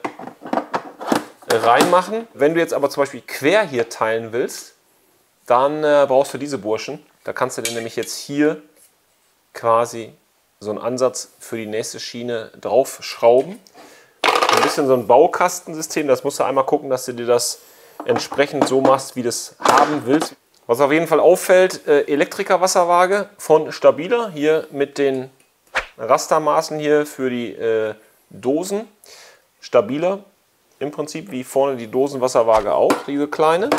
reinmachen. Wenn du jetzt aber zum Beispiel quer hier teilen willst, dann äh, brauchst du diese Burschen. Da kannst du dir nämlich jetzt hier quasi so einen Ansatz für die nächste Schiene draufschrauben. Ein bisschen so ein Baukastensystem, das musst du einmal gucken, dass du dir das entsprechend so machst, wie du es haben willst. Was auf jeden Fall auffällt, äh, Elektriker-Wasserwaage von Stabiler, hier mit den Rastermaßen hier für die äh, Dosen. Stabiler, im Prinzip wie vorne die Dosenwasserwaage auch, diese kleine.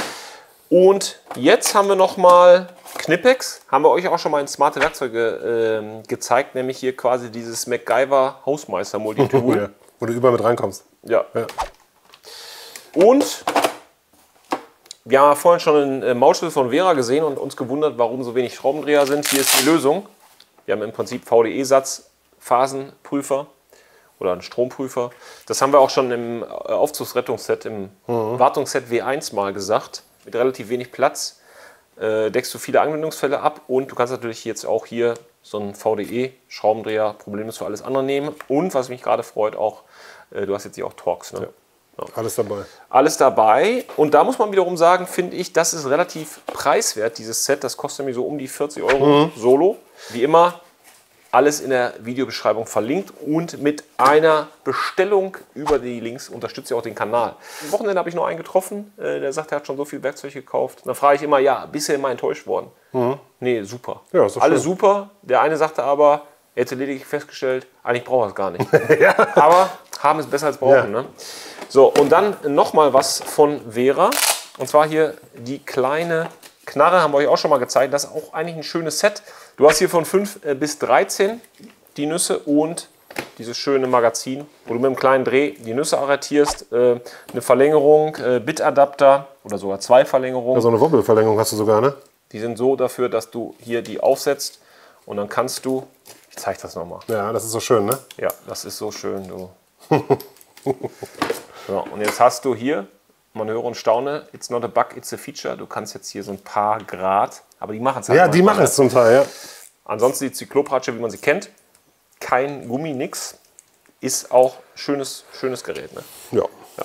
Und jetzt haben wir noch mal Knipex, haben wir euch auch schon mal in smarte Werkzeuge äh, gezeigt, nämlich hier quasi dieses MacGyver Hausmeister Multitool. Ja, wo du überall mit reinkommst. Ja. ja. Und wir haben ja vorhin schon einen äh, Maulschlüssel von Vera gesehen und uns gewundert, warum so wenig Schraubendreher sind. Hier ist die Lösung. Wir haben im Prinzip V D E-Satz, Phasenprüfer oder einen Stromprüfer. Das haben wir auch schon im Aufzugsrettungsset, im mhm. Wartungsset W eins mal gesagt. Mit relativ wenig Platz äh, deckst du viele Anwendungsfälle ab und du kannst natürlich jetzt auch hier so einen V D E-Schraubendreher problemlos für alles andere nehmen. Und was mich gerade freut, auch, äh, du hast jetzt hier auch Torx. Ne? Ja. Ja. Alles dabei. Alles dabei. Und da muss man wiederum sagen, finde ich, das ist relativ preiswert, dieses Set. Das kostet nämlich so um die vierzig Euro mhm. solo. Wie immer, alles in der Videobeschreibung verlinkt und mit einer Bestellung über die Links unterstützt ihr auch den Kanal. Am Wochenende habe ich noch einen getroffen, der sagt, er hat schon so viel Werkzeug gekauft. Dann frage ich immer, ja, bist du immer enttäuscht worden? Mhm. Nee, super. Ja, ist doch Alles schön. Super. Der eine sagte aber, er hätte lediglich festgestellt, eigentlich braucht er es gar nicht. ja. Aber haben ist besser als brauchen. Ja. Ne? So, und dann nochmal was von Vera. Und zwar hier die kleine Knarre, haben wir euch auch schon mal gezeigt. Das ist auch eigentlich ein schönes Set. Du hast hier von fünf bis dreizehn die Nüsse und dieses schöne Magazin, wo du mit einem kleinen Dreh die Nüsse arretierst. Äh, eine Verlängerung, äh, Bitadapter oder sogar zwei Verlängerungen. Ja, so eine Wobbelverlängerung hast du sogar, ne? Die sind so dafür, dass du hier die aufsetzt und dann kannst du, ich zeige das nochmal. Ja, das ist so schön, ne? Ja, das ist so schön, du. So, und jetzt hast du hier, man höre und staune, it's not a bug, it's a feature. Du kannst jetzt hier so ein paar Grad, aber die machen es halt. Ja, die machen es zum Teil, ja. Ansonsten die Zyklopratsche, wie man sie kennt. Kein Gummi, nix. Ist auch schönes, schönes Gerät. Ne? Ja. ja.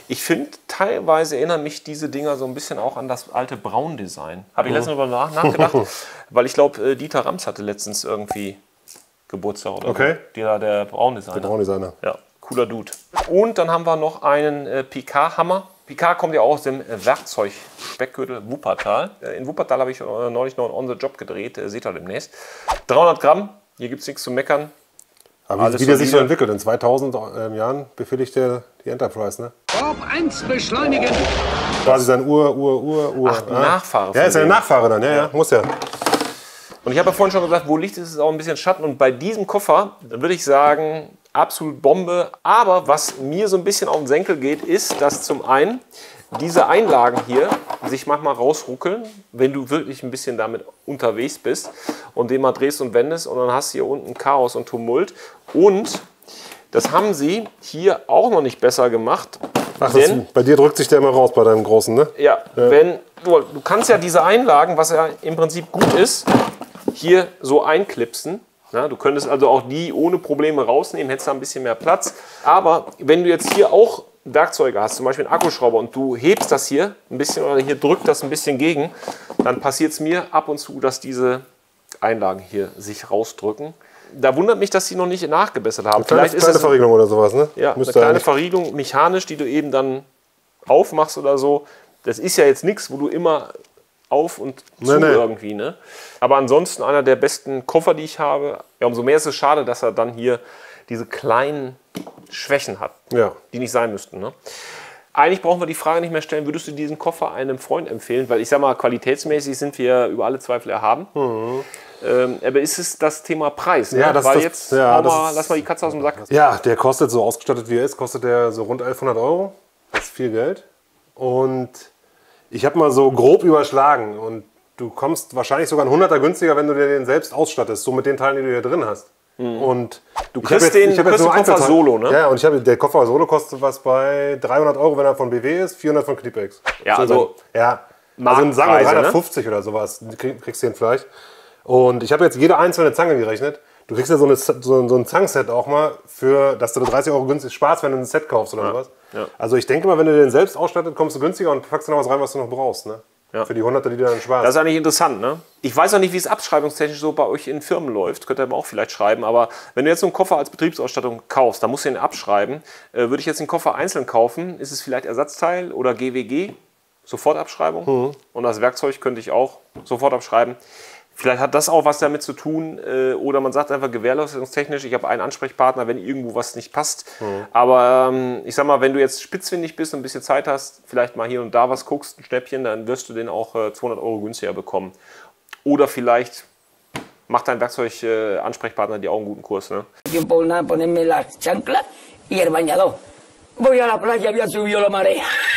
Ich finde, teilweise erinnern mich diese Dinger so ein bisschen auch an das alte Braun-Design. Habe ich letztens darüber nach, nachgedacht, weil ich glaube, Dieter Rams hatte letztens irgendwie Geburtstag oder okay. so. Der, der Braun-Designer. Der Braun-Designer. Ja, cooler Dude. Und dann haben wir noch einen äh, Picard-Hammer. Picard kommt ja auch aus dem Werkzeug-Speckgürtel Wuppertal. Äh, in Wuppertal habe ich äh, neulich noch einen On-the-Job gedreht, äh, seht ihr demnächst. dreihundert Gramm, hier gibt es nichts zu meckern. Aber wie, wie der sich so entwickelt, in zweitausend ähm, Jahren befehligt der die Enterprise, ne? Warp eins beschleunigen. Quasi sein Ur, Ur, Ur, Ur. Ach, ah. Nachfahre. Ja, ist ja ein Nachfahre dann, ja, ja, muss ja. Und ich habe ja vorhin schon gesagt, wo Licht ist, ist auch ein bisschen Schatten. Und bei diesem Koffer würde ich sagen, absolut Bombe. Aber was mir so ein bisschen auf den Senkel geht, ist, dass zum einen diese Einlagen hier sich manchmal rausruckeln, wenn du wirklich ein bisschen damit unterwegs bist und den mal drehst und wendest und dann hast du hier unten Chaos und Tumult. Und das haben sie hier auch noch nicht besser gemacht. Ach, das, bei dir drückt sich der immer raus bei deinem großen, ne? Ja, ja. Wenn, du, du kannst ja diese Einlagen, was ja im Prinzip gut ist, hier so einklipsen. Ja, du könntest also auch die ohne Probleme rausnehmen, hättest da ein bisschen mehr Platz. Aber wenn du jetzt hier auch Werkzeuge hast, zum Beispiel einen Akkuschrauber, und du hebst das hier ein bisschen oder hier drückt das ein bisschen gegen, dann passiert es mir ab und zu, dass diese Einlagen hier sich rausdrücken. Da wundert mich, dass sie noch nicht nachgebessert haben. Eine kleine, Vielleicht ist kleine das Verriegelung oder sowas, ne? Ja, Müsste eine kleine eigentlich. Verriegelung mechanisch, die du eben dann aufmachst oder so. Das ist ja jetzt nichts, wo du immer auf und zu Nee, nee. irgendwie, ne? Aber ansonsten einer der besten Koffer, die ich habe. Ja, umso mehr ist es schade, dass er dann hier diese kleinen Schwächen hat, Ja. die nicht sein müssten, ne? Eigentlich brauchen wir die Frage nicht mehr stellen, würdest du diesen Koffer einem Freund empfehlen? Weil ich sag mal, qualitätsmäßig sind wir über alle Zweifel erhaben. Mhm. Ähm, aber ist es das Thema Preis? Ne? Ja, das- Weil das- jetzt, ja, hau das mal, ist- lass mal die Katze aus dem Sack. Ja, der kostet, so ausgestattet wie er ist, kostet der so rund elfhundert Euro. Das ist viel Geld. Und ich habe mal so grob überschlagen. Und du kommst wahrscheinlich sogar ein Hunderter günstiger, wenn du dir den selbst ausstattest. So mit den Teilen, die du hier drin hast. Und Du ich hab kriegst den- ich hab du kriegst den Koffer Einzelteile- solo, ne? Ja, und ich habe der Koffer solo kostet was bei dreihundert Euro, wenn er von B W ist, vierhundert von Knipex. Ja, also ja, also sagen wir Marktpreise, dreihundertfünfzig oder sowas krieg- kriegst du den vielleicht. Und ich habe jetzt jede einzelne Zange gerechnet. Du kriegst ja so, eine, so, so ein Zangset auch mal, für, dass du dreißig Euro günstig sparst, wenn du ein Set kaufst oder sowas. ja. Also ich denke mal, wenn du den selbst ausstattet, kommst du günstiger und packst dann noch was rein, was du noch brauchst. Ne? Ja. Für die Hunderte, die du dann sparst. Das ist eigentlich interessant, ne? Ich weiß auch nicht, wie es abschreibungstechnisch so bei euch in Firmen läuft. Könnt ihr aber auch vielleicht schreiben. Aber wenn du jetzt so einen Koffer als Betriebsausstattung kaufst, dann musst du ihn abschreiben. Äh, würde ich jetzt den Koffer einzeln kaufen, ist es vielleicht Ersatzteil oder G W G, Sofortabschreibung. Mhm. Und das Werkzeug könnte ich auch sofort abschreiben. Vielleicht hat das auch was damit zu tun. Äh, oder man sagt einfach gewährleistungstechnisch, ich habe einen Ansprechpartner, wenn irgendwo was nicht passt. Mhm. Aber ähm, ich sag mal, wenn du jetzt spitzfindig bist und ein bisschen Zeit hast, vielleicht mal hier und da was guckst, ein Schnäppchen, dann wirst du den auch äh, zweihundert Euro günstiger bekommen. Oder vielleicht macht dein Werkzeug-Ansprechpartner dir auch einen guten Kurs. Ne? Tiempo nada, ponerme la chancla y el bañador. Voy a la playa, había subido la marea.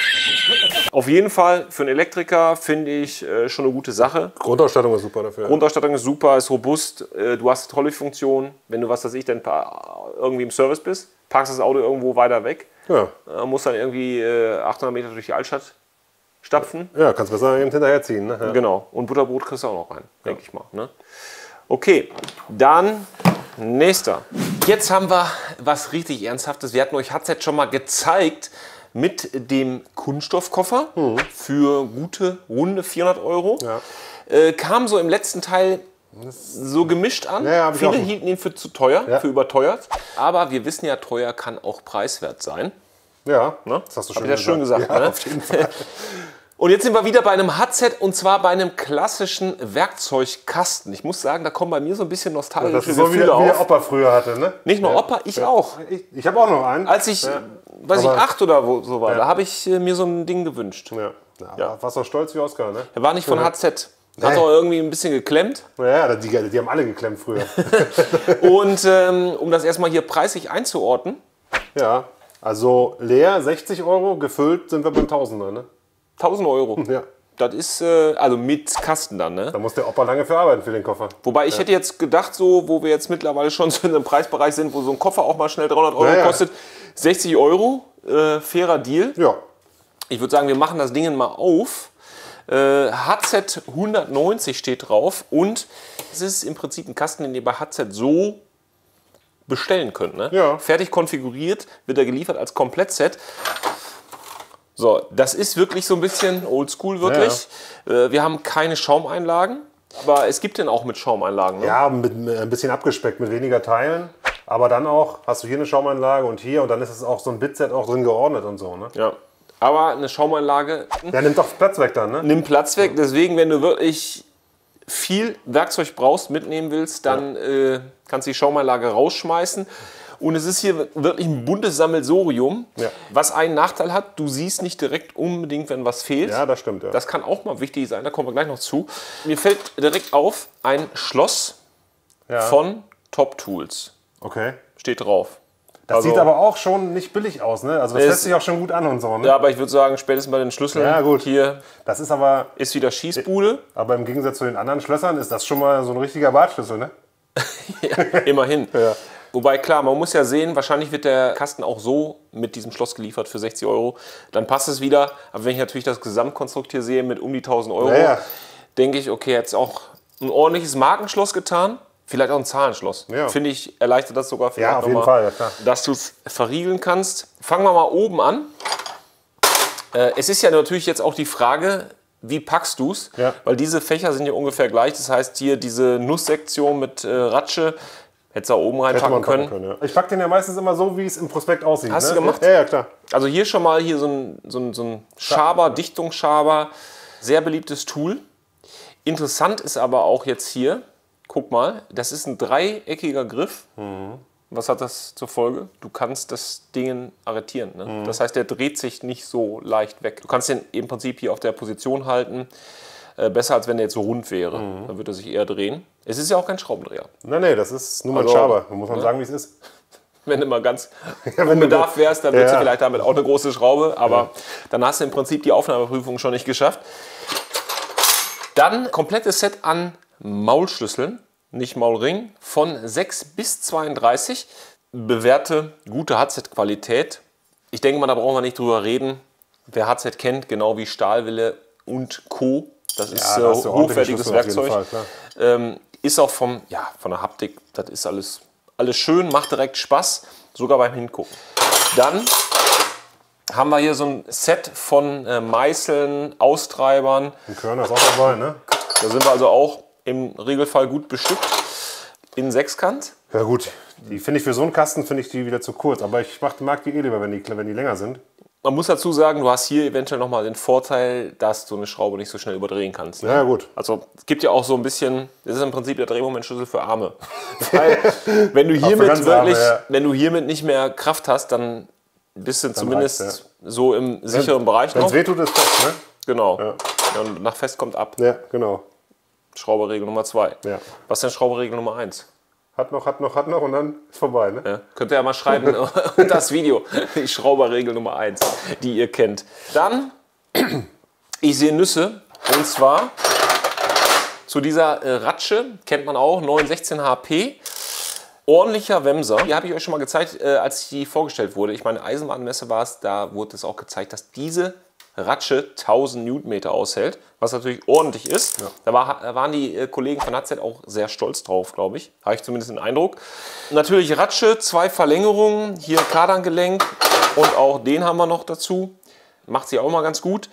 Auf jeden Fall für einen Elektriker finde ich äh, schon eine gute Sache. Grundausstattung ist super dafür. Grundausstattung ist super, ist robust, äh, du hast tolle Funktionen. Wenn du, was weiß ich, dann pa- irgendwie im Service bist, parkst das Auto irgendwo weiter weg, Ja. äh, musst dann irgendwie äh, achthundert Meter durch die Altstadt stapfen. ja, kannst besser eben hinterherziehen. Ne? Ja. Genau. Und Butterbrot kriegst du auch noch rein, denke ich mal. Ne? Okay, dann nächster. Jetzt haben wir was richtig Ernsthaftes. Wir hatten euch H Z schon mal gezeigt mit dem Kunststoffkoffer für gute, runde vierhundert Euro. Ja. Äh, kam so im letzten Teil so gemischt an. Ja, ja, hab ich Viele auch. hielten ihn für zu teuer, Ja. für überteuert. Aber wir wissen ja, teuer kann auch preiswert sein. Ja, Ne? das hast du Hab schön ich ja schön gesagt. Ja, Ne? auf jeden Fall. Und jetzt sind wir wieder bei einem H Z und zwar bei einem klassischen Werkzeugkasten. Ich muss sagen, da kommen bei mir so ein bisschen Das nostalgische ist so wie, Gefühle der- wie der auf. Opa früher hatte. Ne? Nicht nur Opa, ich auch. Ich, ich habe auch noch einen. Als ich, Ja. weiß ich, Aber- acht oder wo, so war, Ja. da habe ich äh, mir so ein Ding gewünscht. Ja. Ja, Ja. warst doch stolz wie Oskar, ne? Der war nicht von Ja. H Z. Hat Nee. auch irgendwie ein bisschen geklemmt. Ja, die, die haben alle geklemmt früher. Und ähm, um das erstmal hier preislich einzuordnen, Ja, also leer sechzig Euro, gefüllt sind wir beim Tausender, ne? tausend Euro. Ja. Das ist, äh, also mit Kasten dann, ne? Da muss der Opa lange für arbeiten für den Koffer. Wobei ich hätte jetzt gedacht, so, wo wir jetzt mittlerweile schon so in einem Preisbereich sind, wo so ein Koffer auch mal schnell dreihundert Euro Ja, ja. kostet, sechzig Euro, äh, fairer Deal. Ja, Ich würde sagen, wir machen das Ding mal auf. Äh, H Z hundertneunzig steht drauf und es ist im Prinzip ein Kasten, den ihr bei H Z so bestellen könnt. Ne? Ja. Fertig konfiguriert, wird er geliefert als Komplettset. So, das ist wirklich so ein bisschen oldschool, wirklich. Ja. Wir haben keine Schaumeinlagen, aber es gibt den auch mit Schaumeinlagen. Ne? Ja, mit, mit ein bisschen abgespeckt, mit weniger Teilen. Aber dann auch, hast du hier eine Schaumeinlage und hier und dann ist es auch so ein Bitset auch drin geordnet und so. Ne? Ja, aber eine Schaumeinlage ja, nimmt doch Platz weg dann, ne? Nimmt Platz weg, deswegen, wenn du wirklich viel Werkzeug brauchst, mitnehmen willst, dann ja. äh, kannst du die Schaumeinlage rausschmeißen. Und es ist hier wirklich ein buntes Sammelsurium, ja. was einen Nachteil hat, du siehst nicht direkt unbedingt, wenn was fehlt. Ja, das stimmt. Ja. Das kann auch mal wichtig sein, da kommen wir gleich noch zu. Mir fällt direkt auf, ein Schloss ja. von Top Tools. Okay. Steht drauf. Das also, sieht aber auch schon nicht billig aus, ne? Also das hört sich auch schon gut an und so, ne? Ja, aber ich würde sagen, spätestens bei den Schlüsseln ja, gut. hier das ist aber ist wieder Schießbude. Aber im Gegensatz zu den anderen Schlössern ist das schon mal so ein richtiger Bartschlüssel, ne? ja, immerhin. ja. Wobei, klar, man muss ja sehen, wahrscheinlich wird der Kasten auch so mit diesem Schloss geliefert für sechzig Euro. Dann passt es wieder. Aber wenn ich natürlich das Gesamtkonstrukt hier sehe mit um die tausend Euro, ja, ja. denke ich, okay, jetzt auch ein ordentliches Markenschloss getan. Vielleicht auch ein Zahlenschloss. Ja. Finde ich, erleichtert das sogar vielleicht ja, auf jeden mal, Fall, ja, klar. dass du es verriegeln kannst. Fangen wir mal oben an. Äh, es ist ja natürlich jetzt auch die Frage, wie packst du es? Ja. Weil diese Fächer sind ja ungefähr gleich. Das heißt, hier diese Nusssektion mit äh, Ratsche, hättest du da oben reinpacken können. können ja. Ich packe den ja meistens immer so, wie es im Prospekt aussieht. Hast ne? du gemacht? Ja, ja, klar. Also hier schon mal hier so ein, so ein, so ein Schaber, Dichtungsschaber. Sehr beliebtes Tool. Interessant ist aber auch jetzt hier, guck mal, das ist ein dreieckiger Griff. Mhm. Was hat das zur Folge? Du kannst das Ding arretieren. Ne? Mhm. Das heißt, der dreht sich nicht so leicht weg. Du kannst den im Prinzip hier auf der Position halten. Äh, besser, als wenn der jetzt so rund wäre. Mhm. Dann würde er sich eher drehen. Es ist ja auch kein Schraubendreher. Nein, nein, das ist nur mal ein also, Schaber. Man muss man ne? sagen, wie es ist. Wenn du mal ganz ja, wenn Bedarf wärst, dann würdest ja. du vielleicht damit auch eine große Schraube. Aber ja. dann hast du im Prinzip die Aufnahmeprüfung schon nicht geschafft. Dann komplettes Set an Maulschlüsseln. Nicht Maulring, von sechs bis zweiunddreißig. Bewährte, gute H Z-Qualität. Ich denke mal, da brauchen wir nicht drüber reden. Wer H Z kennt, genau wie Stahlwille und Co. Das ist ja, äh, hochwertiges Werkzeug. Fall, ähm, ist auch vom, ja, von der Haptik, das ist alles, alles schön, macht direkt Spaß, sogar beim Hingucken. Dann haben wir hier so ein Set von äh, Meißeln, Austreibern. Ein Körner ist auch dabei, ne? Da sind wir also auch im Regelfall gut bestückt. In Sechskant. Ja gut, die finde ich für so einen Kasten finde ich die wieder zu kurz. Aber ich mag die eh lieber, wenn die, wenn die länger sind. Man muss dazu sagen, du hast hier eventuell nochmal den Vorteil, dass du eine Schraube nicht so schnell überdrehen kannst. Ne? Ja gut. Also es gibt ja auch so ein bisschen, das ist im Prinzip der Drehmomentschlüssel für Arme. Weil wenn du hiermit wirklich, Arme, ja. wenn du hiermit nicht mehr Kraft hast, dann bist du dann zumindest reicht, ja. so im sicheren wenn, Bereich noch. Wenn es wehtut, ist fest, ne? Genau. Ja. Ja, und nach fest kommt ab. Ja, genau. Schrauberregel Nummer zwei. Ja. Was ist denn Schrauberregel Nummer eins? Hat noch, hat noch, hat noch und dann ist vorbei. Ne? Ja, könnt ihr ja mal schreiben unter das Video. Die Schrauberregel Nummer eins, die ihr kennt. Dann, ich sehe Nüsse. Und zwar zu dieser äh, Ratsche, kennt man auch, neun sechzehn H P. Ordentlicher Wemser. Die habe ich euch schon mal gezeigt, äh, als die vorgestellt wurde. Ich meine, Eisenbahnmesse war es, da wurde es auch gezeigt, dass diese Ratsche tausend Newtonmeter aushält, was natürlich ordentlich ist. Ja. Da, war, da waren die äh, Kollegen von H Z auch sehr stolz drauf, glaube ich. Habe ich zumindest den Eindruck. Natürlich Ratsche, zwei Verlängerungen, hier Kardangelenk und auch den haben wir noch dazu. Macht sie auch mal ganz gut.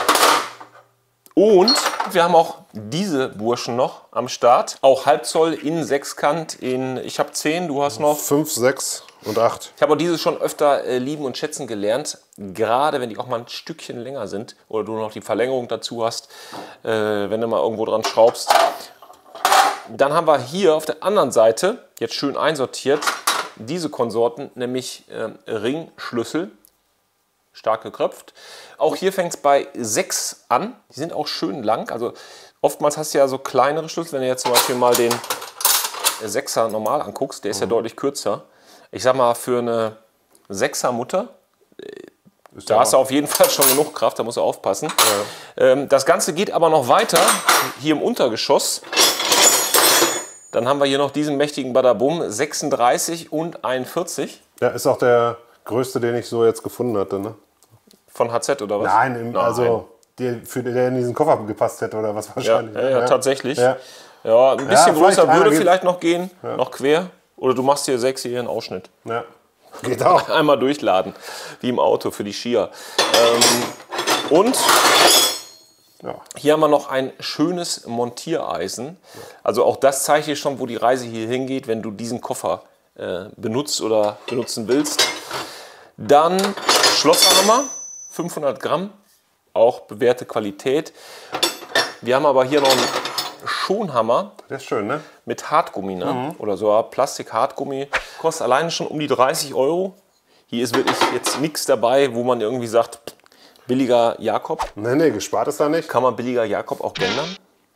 Und wir haben auch diese Burschen noch am Start. Auch Halbzoll in Sechskant. In, ich habe zehn, du hast noch fünf, sechs und acht. Ich habe auch diese schon öfter äh, lieben und schätzen gelernt. Gerade wenn die auch mal ein Stückchen länger sind oder du noch die Verlängerung dazu hast, äh, wenn du mal irgendwo dran schraubst. Dann haben wir hier auf der anderen Seite, jetzt schön einsortiert, diese Konsorten, nämlich äh, Ringschlüssel. Stark gekröpft. Auch hier fängt es bei sechs an. Die sind auch schön lang. Also oftmals hast du ja so kleinere Schlüssel. Wenn du jetzt zum Beispiel mal den sechser normal anguckst, der ist mhm. ja deutlich kürzer. Ich sag mal, für eine sechser Mutter, da hast du auf jeden Fall schon genug Kraft, da musst du aufpassen. Ja. Ähm, das Ganze geht aber noch weiter, hier im Untergeschoss. Dann haben wir hier noch diesen mächtigen Badabum, sechsunddreißig und einundvierzig. Ja, ist auch der größte, den ich so jetzt gefunden hatte, ne? Von H Z oder was? Nein, im, Nein. also der, für der in diesen Koffer gepasst hätte oder was wahrscheinlich. Ja, ja, ja, ja. tatsächlich. Ja. Ja, ein bisschen ja, größer würde vielleicht noch gehen, ja. noch quer. Oder du machst hier sechs hier einen Ausschnitt. Ja. Geht auch. Einmal durchladen, wie im Auto für die Skier. Ähm, und Ja. hier haben wir noch ein schönes Montiereisen. Also auch das zeigt dir schon, wo die Reise hier hingeht, wenn du diesen Koffer äh, benutzt oder benutzen willst. Dann Schlosserhammer, fünfhundert Gramm, auch bewährte Qualität. Wir haben aber hier noch einen Schonhammer. Der ist schön, ne? Mit Hartgummi, ne? Oder so Plastik-Hartgummi. Kostet alleine schon um die dreißig Euro. Hier ist wirklich jetzt nichts dabei, wo man irgendwie sagt, billiger Jakob. Nee, nee, gespart ist da nicht. Kann man billiger Jakob auch gendern?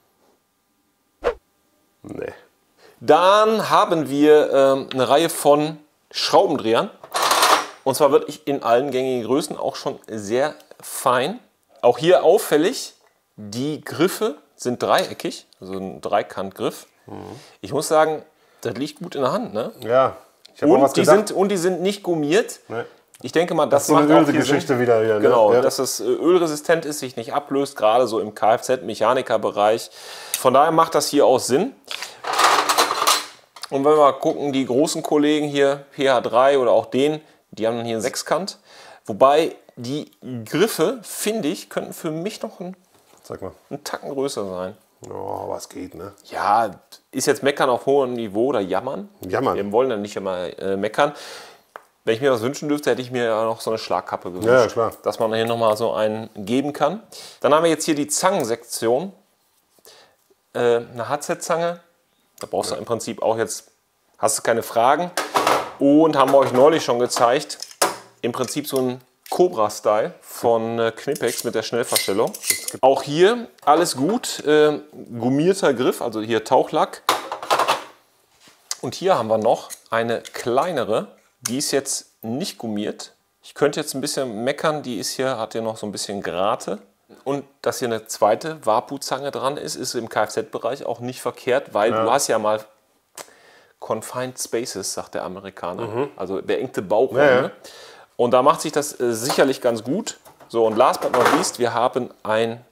Nee. Dann haben wir ähm, eine Reihe von Schraubendrehern. Und zwar wirklich in allen gängigen Größen, auch schon sehr fein. Auch hier auffällig, die Griffe sind dreieckig, also ein Dreikantgriff. Mhm. Ich muss sagen, das liegt gut in der Hand, ne? Ja, ich habe auch was Und die, gedacht. sind, und die sind nicht gummiert. Nee. Ich denke mal, das, Das ist so macht eine auch viel Ölgeschichte Sinn. wieder. wieder ne? Genau, ja. dass es äh, ölresistent ist, sich nicht ablöst, gerade so im Kfz-Mechanikerbereich. Von daher macht das hier auch Sinn. Und wenn wir mal gucken, die großen Kollegen hier, P H drei oder auch den, die haben hier einen Sechskant. Wobei die Griffe, finde ich, könnten für mich noch ein, Sag mal. einen Tacken größer sein. Oh, aber es geht, ne? Ja, ist jetzt Meckern auf hohem Niveau oder Jammern? Jammern. Wir wollen dann nicht immer äh, meckern. Wenn ich mir was wünschen dürfte, hätte ich mir ja noch so eine Schlagkappe gewünscht. Ja, klar. Dass man hier nochmal so einen geben kann. Dann haben wir jetzt hier die Zangensektion. Äh, eine H Z-Zange. Da brauchst du im Prinzip auch jetzt, hast du keine Fragen. Und haben wir euch neulich schon gezeigt, im Prinzip so ein Cobra-Style von äh, Knipex mit der Schnellverstellung. Auch hier alles gut. Äh, gummierter Griff, also hier Tauchlack. Und hier haben wir noch eine kleinere. Die ist jetzt nicht gummiert. Ich könnte jetzt ein bisschen meckern, die ist hier, hat hier noch so ein bisschen Grate. Und dass hier eine zweite Wapu-Zange dran ist, ist im Kfz-Bereich auch nicht verkehrt, weil Ja. du hast ja mal Confined Spaces, sagt der Amerikaner. Mhm. Also beengte Bauchräume. Ja, ja. Und da macht sich das äh, sicherlich ganz gut. So, und last but not least, wir haben ein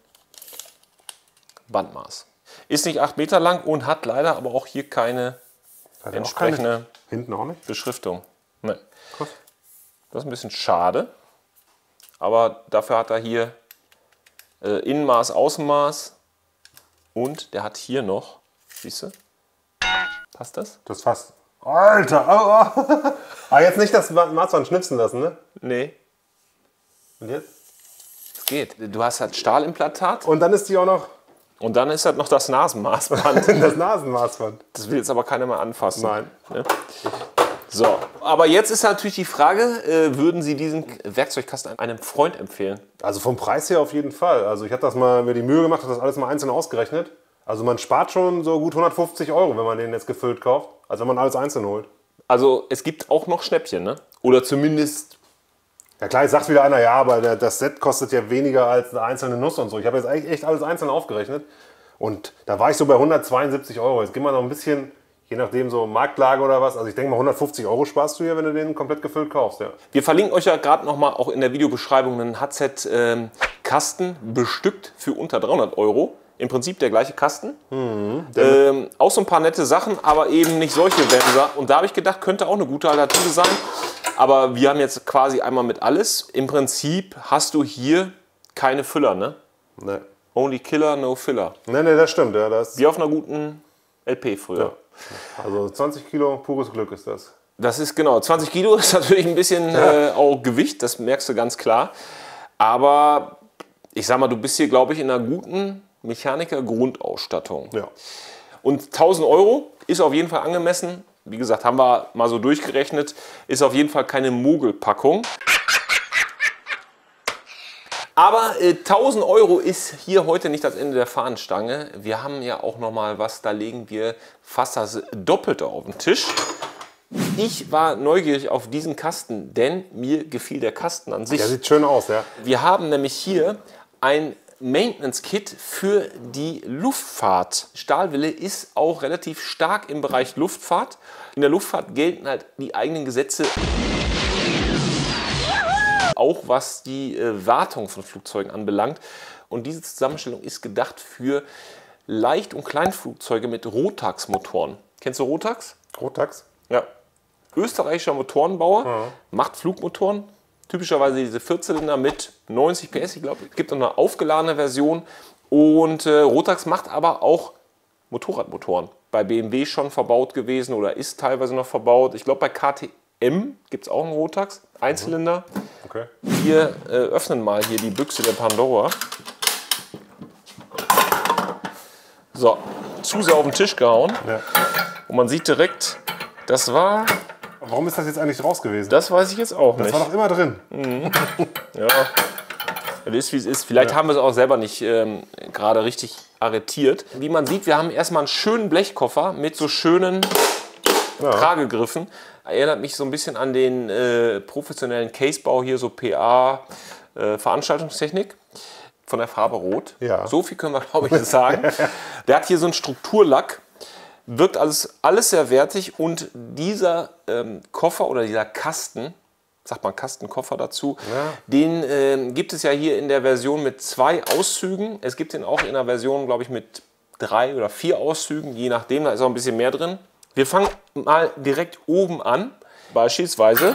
Bandmaß. Ist nicht acht Meter lang und hat leider aber auch hier keine Hat er auch entsprechende keine- Hinten auch nicht? Beschriftung. Nee. Krass. Das ist ein bisschen schade. Aber dafür hat er hier äh, Innenmaß, Außenmaß. Und der hat hier noch, siehst du? Passt das? Das fast. Alter! Oh, oh. Ah, jetzt nicht das Maßband schnipsen lassen, ne? Nee, Und jetzt? es geht. Du hast halt Stahlimplantat Und dann ist die auch noch und dann ist halt noch das Nasenmaßband. das Nasenmaßband. Das will jetzt aber keiner mehr anfassen. Nein. Ne? So, aber jetzt ist natürlich die Frage, äh, würden Sie diesen Werkzeugkasten einem Freund empfehlen? Also vom Preis her auf jeden Fall. Also ich habe das mal mir die Mühe gemacht, habe das alles mal einzeln ausgerechnet. Also man spart schon so gut hundertfünfzig Euro, wenn man den jetzt gefüllt kauft, als wenn man alles einzeln holt. Also es gibt auch noch Schnäppchen, ne? Oder zumindest, Ja klar, jetzt sagt wieder einer, ja, aber der, das Set kostet ja weniger als eine einzelne Nuss und so. Ich habe jetzt echt, echt alles einzeln aufgerechnet. Und da war ich so bei hundertzweiundsiebzig Euro. Jetzt gehen wir noch ein bisschen, je nachdem so Marktlage oder was. Also ich denke mal hundertfünfzig Euro sparst du hier, wenn du den komplett gefüllt kaufst. Ja. wir verlinken euch ja gerade nochmal auch in der Videobeschreibung einen H Z-Kasten bestückt für unter dreihundert Euro. Im Prinzip der gleiche Kasten. Ähm, auch so ein paar nette Sachen, aber eben nicht solche Wemser. Und da habe ich gedacht, könnte auch eine gute Alternative sein. Aber wir haben jetzt quasi einmal mit alles. Im Prinzip hast du hier keine Füller, ne? Nee. Only Killer, no Filler. Nee, nee, das stimmt. Ja, das, Wie auf einer guten L P früher. also zwanzig Kilo pures Glück ist das. Das ist genau, zwanzig Kilo ist natürlich ein bisschen äh, auch Gewicht, das merkst du ganz klar. Aber ich sag mal, du bist hier, glaube ich, in einer guten Mechaniker-Grundausstattung. Ja. Und tausend Euro ist auf jeden Fall angemessen. Wie gesagt, haben wir mal so durchgerechnet. Ist auf jeden Fall keine Mogelpackung. Aber äh, tausend Euro ist hier heute nicht das Ende der Fahnenstange. Wir haben ja auch noch mal was, da legen wir fast das Doppelte auf den Tisch. Ich war neugierig auf diesen Kasten, denn mir gefiel der Kasten an sich. Der sieht schön aus, ja. Wir haben nämlich hier ein Maintenance-Kit für die Luftfahrt. Stahlwille ist auch relativ stark im Bereich Luftfahrt. In der Luftfahrt gelten halt die eigenen Gesetze, auch was die äh, Wartung von Flugzeugen anbelangt. Und diese Zusammenstellung ist gedacht für Leicht- und Kleinflugzeuge mit Rotax-Motoren. Kennst du Rotax? Rotax? Ja. österreichischer Motorenbauer, ja. macht Flugmotoren. Typischerweise diese Vierzylinder mit neunzig P S. Ich glaube, es gibt noch eine aufgeladene Version. Und äh, Rotax macht aber auch Motorradmotoren. Bei B M W schon verbaut gewesen oder ist teilweise noch verbaut. Ich glaube, bei K T M gibt es auch einen Rotax, Einzylinder. Okay. Wir äh, öffnen mal hier die Büchse der Pandora. So, zu sehr auf den Tisch gehauen. Ja. Und man sieht direkt, das war... Warum ist das jetzt eigentlich raus gewesen? Das weiß ich jetzt auch nicht. Das war doch immer drin. Mhm. Ja, das ist wie es ist. Vielleicht ja. haben wir es auch selber nicht ähm, gerade richtig arretiert. Wie man sieht, wir haben erstmal einen schönen Blechkoffer mit so schönen ja. Tragegriffen. Erinnert mich so ein bisschen an den äh, professionellen Casebau hier, so P A äh, Veranstaltungstechnik. Von der Farbe Rot. Ja. So viel können wir, glaube ich, sagen. Der hat hier so einen Strukturlack. Wirkt alles, alles sehr wertig. Und dieser ähm, Koffer oder dieser Kasten, sagt man Kastenkoffer dazu, ja. den äh, gibt es ja hier in der Version mit zwei Auszügen. Es gibt den auch in der Version, glaube ich, mit drei oder vier Auszügen. Je nachdem, da ist auch ein bisschen mehr drin. Wir fangen mal direkt oben an. Beispielsweise,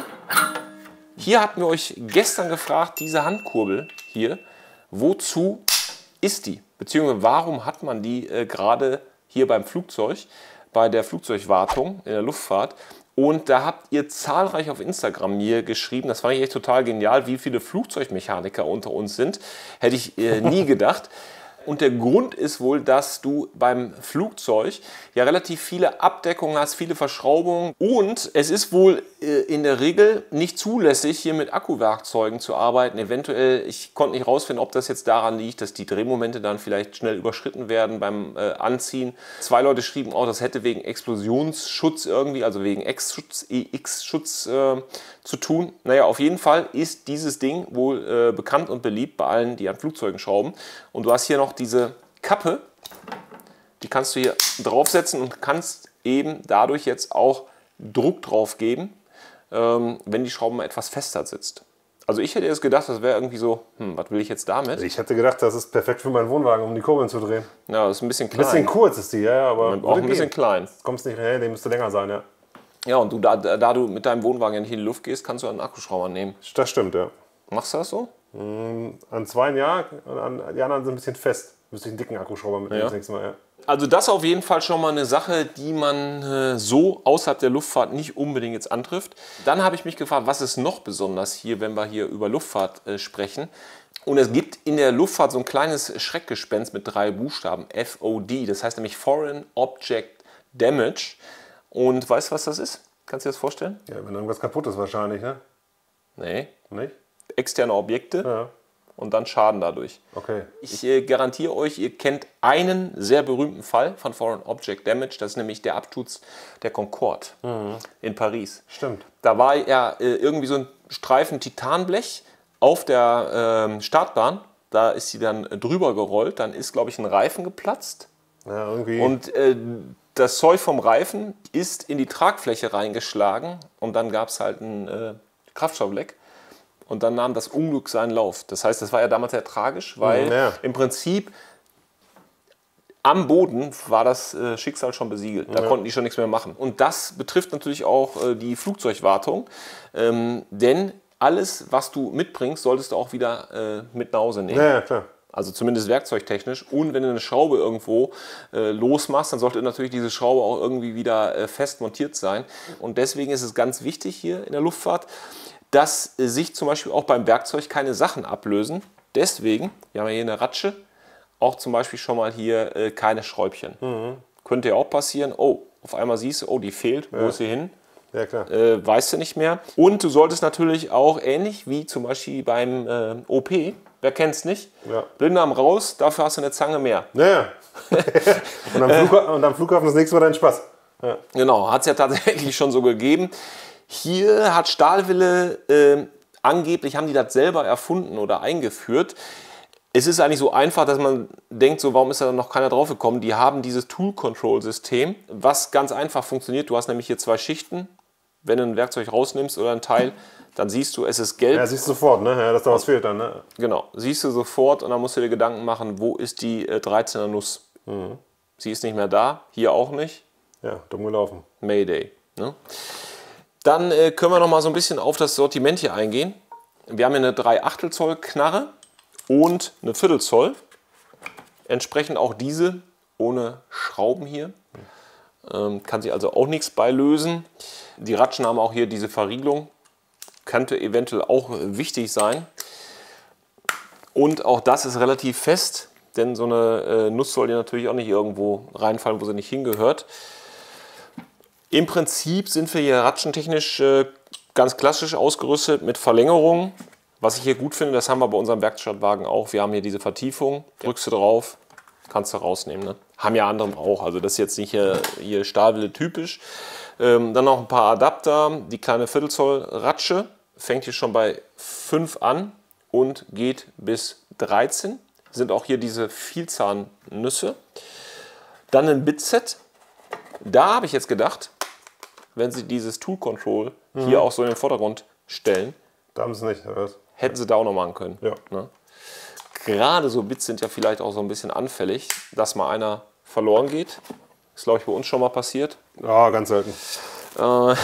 hier hatten wir euch gestern gefragt, diese Handkurbel hier, wozu ist die? Beziehungsweise warum hat man die äh, gerade hier beim Flugzeug, bei der Flugzeugwartung in der Luftfahrt? Und da habt ihr zahlreich auf Instagram mir geschrieben, das fand ich echt total genial, wie viele Flugzeugmechaniker unter uns sind. Hätte ich äh, nie gedacht. Und der Grund ist wohl, dass du beim Flugzeug ja relativ viele Abdeckungen hast, viele Verschraubungen. Und es ist wohl äh, in der Regel nicht zulässig, hier mit Akkuwerkzeugen zu arbeiten. Eventuell, ich konnte nicht rausfinden, ob das jetzt daran liegt, dass die Drehmomente dann vielleicht schnell überschritten werden beim äh, Anziehen. Zwei Leute schrieben auch, das hätte wegen Explosionsschutz irgendwie, also wegen X-Schutz, E X-Schutz äh, zu tun. Naja, auf jeden Fall ist dieses Ding wohl äh, bekannt und beliebt bei allen, die an Flugzeugen schrauben. Und du hast hier noch diese Kappe, die kannst du hier draufsetzen und kannst eben dadurch jetzt auch Druck drauf geben, ähm, wenn die Schraube mal etwas fester sitzt. Also ich hätte jetzt gedacht, das wäre irgendwie so, hm, was will ich jetzt damit? Ich hätte gedacht, das ist perfekt für meinen Wohnwagen, um die Kurbeln zu drehen. Ja, das ist ein bisschen klein. Ein bisschen kurz ist die, ja, aber auch ein bisschen klein. Kommst nicht her, die müsste länger sein, ja. Ja, und du, da, da du mit deinem Wohnwagen ja nicht in die Luft gehst, kannst du einen Akkuschrauber nehmen. Das stimmt, ja. Machst du das so? An zwei ja, an die anderen sind ein bisschen fest. Müsste ich einen dicken Akkuschrauber mitnehmen ja. das nächste Mal, ja. Also das ist auf jeden Fall schon mal eine Sache, die man äh, so außerhalb der Luftfahrt nicht unbedingt jetzt antrifft. Dann habe ich mich gefragt, was ist noch besonders hier, wenn wir hier über Luftfahrt äh, sprechen. Und es gibt in der Luftfahrt so ein kleines Schreckgespenst mit drei Buchstaben, F O D. Das heißt nämlich Foreign Object Damage. Und weißt du, was das ist? Kannst du dir das vorstellen? Ja, wenn irgendwas kaputt ist wahrscheinlich, ne? Nee. Nicht? Externe Objekte. Ja. Und dann Schaden dadurch. Okay. Ich äh, garantiere euch, ihr kennt einen sehr berühmten Fall von Foreign Object Damage. Das ist nämlich der Absturz der Concorde mhm. in Paris. Stimmt. Da war ja äh, irgendwie so ein Streifen Titanblech auf der äh, Startbahn. Da ist sie dann drüber gerollt. Dann ist, glaube ich, ein Reifen geplatzt. Ja, irgendwie. Und äh, das Zeug vom Reifen ist in die Tragfläche reingeschlagen. Und dann gab es halt ein äh, Kraftstoffleck. Und dann nahm das Unglück seinen Lauf. Das heißt, das war ja damals sehr tragisch, weil ja. im Prinzip am Boden war das äh, Schicksal schon besiegelt. Da ja. konnten die schon nichts mehr machen. Und das betrifft natürlich auch äh, die Flugzeugwartung. Ähm, denn alles, was du mitbringst, solltest du auch wieder äh, mit nach Hause nehmen. Ja, ja, klar. Also zumindest werkzeugtechnisch. Und wenn du eine Schraube irgendwo äh, losmachst, dann sollte natürlich diese Schraube auch irgendwie wieder äh, fest montiert sein. Und deswegen ist es ganz wichtig hier in der Luftfahrt, dass sich zum Beispiel auch beim Werkzeug keine Sachen ablösen. Deswegen, wir haben ja hier eine Ratsche, auch zum Beispiel schon mal hier äh, keine Schräubchen. Mhm. Könnte ja auch passieren, oh, auf einmal siehst du, oh, die fehlt, wo ja. ist sie hin? Ja, klar. Äh, weißt du nicht mehr. Und du solltest natürlich auch, ähnlich wie zum Beispiel beim äh, O P, wer kennt es nicht, ja. Blinddarm raus, dafür hast du eine Zange mehr. Ja, ja. und, am Flughafen, und am Flughafen das nächste Mal dein Spaß. Ja. Genau, hat es ja tatsächlich schon so gegeben. Hier hat Stahlwille, äh, angeblich haben die das selber erfunden oder eingeführt. Es ist eigentlich so einfach, dass man denkt, so, warum ist da noch keiner drauf gekommen? Die haben dieses Tool-Control-System, was ganz einfach funktioniert. Du hast nämlich hier zwei Schichten. Wenn du ein Werkzeug rausnimmst oder ein Teil, dann siehst du, es ist gelb. Ja, siehst du sofort, ne? Ja, dass da was fehlt dann, ne? Genau, siehst du sofort und dann musst du dir Gedanken machen, wo ist die äh, dreizehner Nuss? Mhm. Sie ist nicht mehr da, hier auch nicht. Ja, dumm gelaufen. Mayday. Ne? Dann äh, können wir noch mal so ein bisschen auf das Sortiment hier eingehen. Wir haben hier eine drei Achtel Zoll Knarre und eine Viertel Zoll. Entsprechend auch diese ohne Schrauben hier. Ähm, kann sich also auch nichts beilösen. Die Ratschen haben auch hier diese Verriegelung. Könnte eventuell auch wichtig sein. Und auch das ist relativ fest, denn so eine äh, Nuss soll hier natürlich auch nicht irgendwo reinfallen, wo sie nicht hingehört. Im Prinzip sind wir hier ratschentechnisch äh, ganz klassisch ausgerüstet mit Verlängerungen. Was ich hier gut finde, das haben wir bei unserem Werkstattwagen auch. Wir haben hier diese Vertiefung, drückst du drauf, kannst du rausnehmen. Ne? Haben ja andere auch, also das ist jetzt nicht hier, hier Stahlwille typisch. Ähm, dann noch ein paar Adapter, die kleine Viertel Zoll Ratsche, fängt hier schon bei fünf an und geht bis dreizehn. Sind auch hier diese Vielzahnnüsse. Dann ein Bitset. Da habe ich jetzt gedacht, wenn Sie dieses Tool Control mhm. hier auch so in den Vordergrund stellen, da haben Sie es nicht, oder? Hätten Sie da auch noch machen können. Ja. Ne? Gerade so Bits sind ja vielleicht auch so ein bisschen anfällig, dass mal einer verloren geht. Ist, glaube ich, bei uns schon mal passiert. Ja, ganz selten. Äh,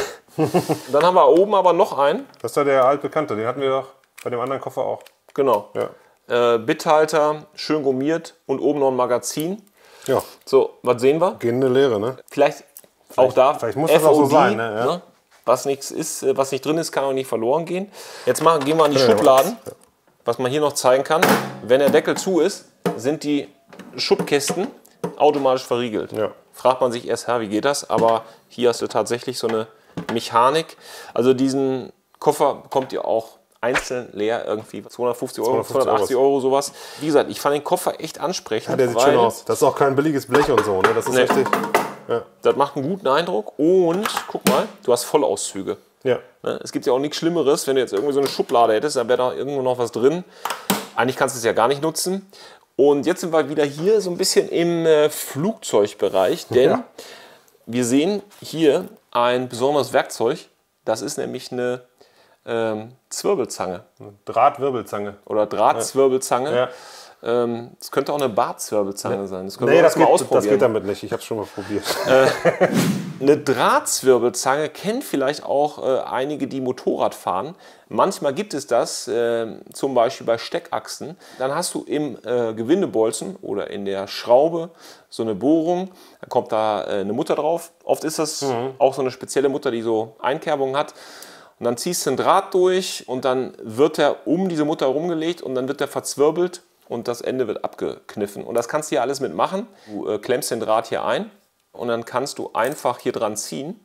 dann haben wir oben aber noch einen. Das ist ja der altbekannte, den hatten wir doch bei dem anderen Koffer auch. Genau. Ja. Äh, Bithalter, schön gummiert und oben noch ein Magazin. Ja. So, was sehen wir? Gehende Leere, ne? Vielleicht, auch da, vielleicht muss das auch so sein, ne? Ja. Ne? Was nichts ist, was nicht drin ist, kann auch nicht verloren gehen. Jetzt machen, gehen wir an die Schubladen. Ja. Was man hier noch zeigen kann, wenn der Deckel zu ist, sind die Schubkästen automatisch verriegelt. Ja. Fragt man sich erst, wie geht das? Aber hier hast du tatsächlich so eine Mechanik. Also diesen Koffer bekommt ihr auch einzeln leer, irgendwie zweihundertfünfzig Euro, zweihundertachtzig Euro sowas. Wie gesagt, ich fand den Koffer echt ansprechend. Ja, der sieht schön aus. Das ist auch kein billiges Blech und so, ne? Das ist nee. richtig. Ja. Das macht einen guten Eindruck und guck mal, du hast Vollauszüge. Ja. Es gibt ja auch nichts Schlimmeres, wenn du jetzt irgendwie so eine Schublade hättest, dann wäre da irgendwo noch was drin. Eigentlich kannst du es ja gar nicht nutzen. Und jetzt sind wir wieder hier so ein bisschen im äh, Flugzeugbereich, denn ja. wir sehen hier ein besonderes Werkzeug. Das ist nämlich eine ähm, Zwirbelzange. Drahtwirbelzange. Oder Drahtzwirbelzange. Ja. Ähm, das könnte auch eine Bartzwirbelzange ja. sein. Das können nee, wir das, mal geht, ausprobieren. das geht damit nicht. Ich habe es schon mal probiert. Äh, eine Drahtzwirbelzange kennt vielleicht auch äh, einige, die Motorrad fahren. Manchmal gibt es das, äh, zum Beispiel bei Steckachsen. Dann hast du im äh, Gewindebolzen oder in der Schraube so eine Bohrung. Dann kommt da äh, eine Mutter drauf. Oft ist das mhm. auch so eine spezielle Mutter, die so Einkerbungen hat. Und dann ziehst du einen Draht durch und dann wird er um diese Mutter rumgelegt und dann wird er verzwirbelt. Und das Ende wird abgekniffen. Und das kannst du hier alles mitmachen. Du äh, klemmst den Draht hier ein und dann kannst du einfach hier dran ziehen.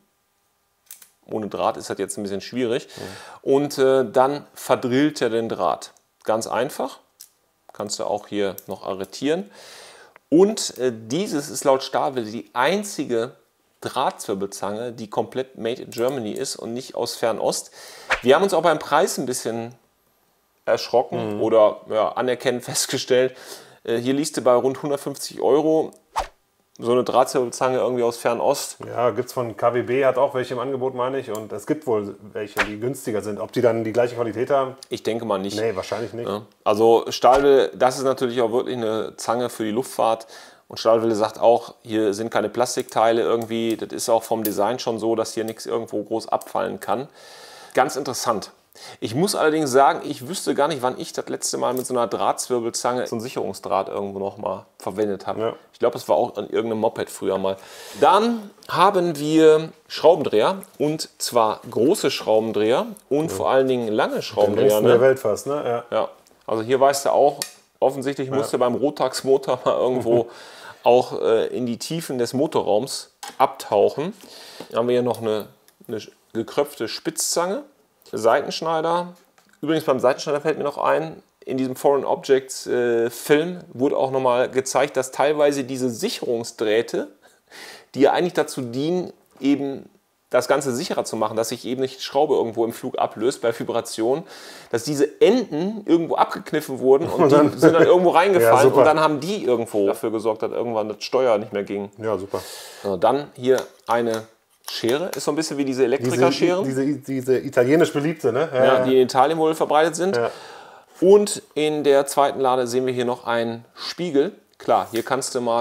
Ohne Draht ist das jetzt ein bisschen schwierig. Mhm. Und äh, dann verdrillt er den Draht. Ganz einfach. Kannst du auch hier noch arretieren. Und äh, dieses ist laut Stahlwille die einzige Drahtzwirbelzange, die komplett made in Germany ist und nicht aus Fernost. Wir haben uns auch beim Preis ein bisschen erschrocken mhm. oder ja, anerkennend festgestellt. Äh, hier liegst du bei rund hundertfünfzig Euro. So eine Drahtzwirbelzange irgendwie aus Fernost. Ja, gibt es von K W B, hat auch welche im Angebot, meine ich. Und es gibt wohl welche, die günstiger sind. Ob die dann die gleiche Qualität haben? Ich denke mal nicht. Nee, wahrscheinlich nicht. Ja. Also Stahlwille, das ist natürlich auch wirklich eine Zange für die Luftfahrt. Und Stahlwille sagt auch, hier sind keine Plastikteile irgendwie. Das ist auch vom Design schon so, dass hier nichts irgendwo groß abfallen kann. Ganz interessant. Ich muss allerdings sagen, ich wüsste gar nicht, wann ich das letzte Mal mit so einer Drahtzwirbelzange so einen Sicherungsdraht irgendwo noch mal verwendet habe. Ja. Ich glaube, es war auch an irgendeinem Moped früher mal. Dann haben wir Schraubendreher und zwar große Schraubendreher und ja. vor allen Dingen lange Schraubendreher. Den ne? der Welt fast, ne? Ja. Ja. Also hier weißt du auch, offensichtlich musste ja. beim Rotax-Motor mal irgendwo auch äh, in die Tiefen des Motorraums abtauchen. Dann haben wir hier noch eine, eine gekröpfte Spitzzange. Seitenschneider. Übrigens beim Seitenschneider fällt mir noch ein, in diesem Foreign Objects äh, Film wurde auch nochmal gezeigt, dass teilweise diese Sicherungsdrähte, die ja eigentlich dazu dienen, eben das Ganze sicherer zu machen, dass sich eben nicht die Schraube irgendwo im Flug ablöst bei Vibration, dass diese Enden irgendwo abgekniffen wurden und, und dann, die sind dann irgendwo reingefallen ja, und dann haben die irgendwo dafür gesorgt, dass irgendwann das Steuer nicht mehr ging. Ja, super. So, dann hier eine Schere, ist so ein bisschen wie diese Elektrikerscheren. Diese, diese, diese italienisch beliebte, ne? Ja, ja, die in Italien wohl verbreitet sind. Ja. Und in der zweiten Lade sehen wir hier noch einen Spiegel. Klar, hier kannst du mal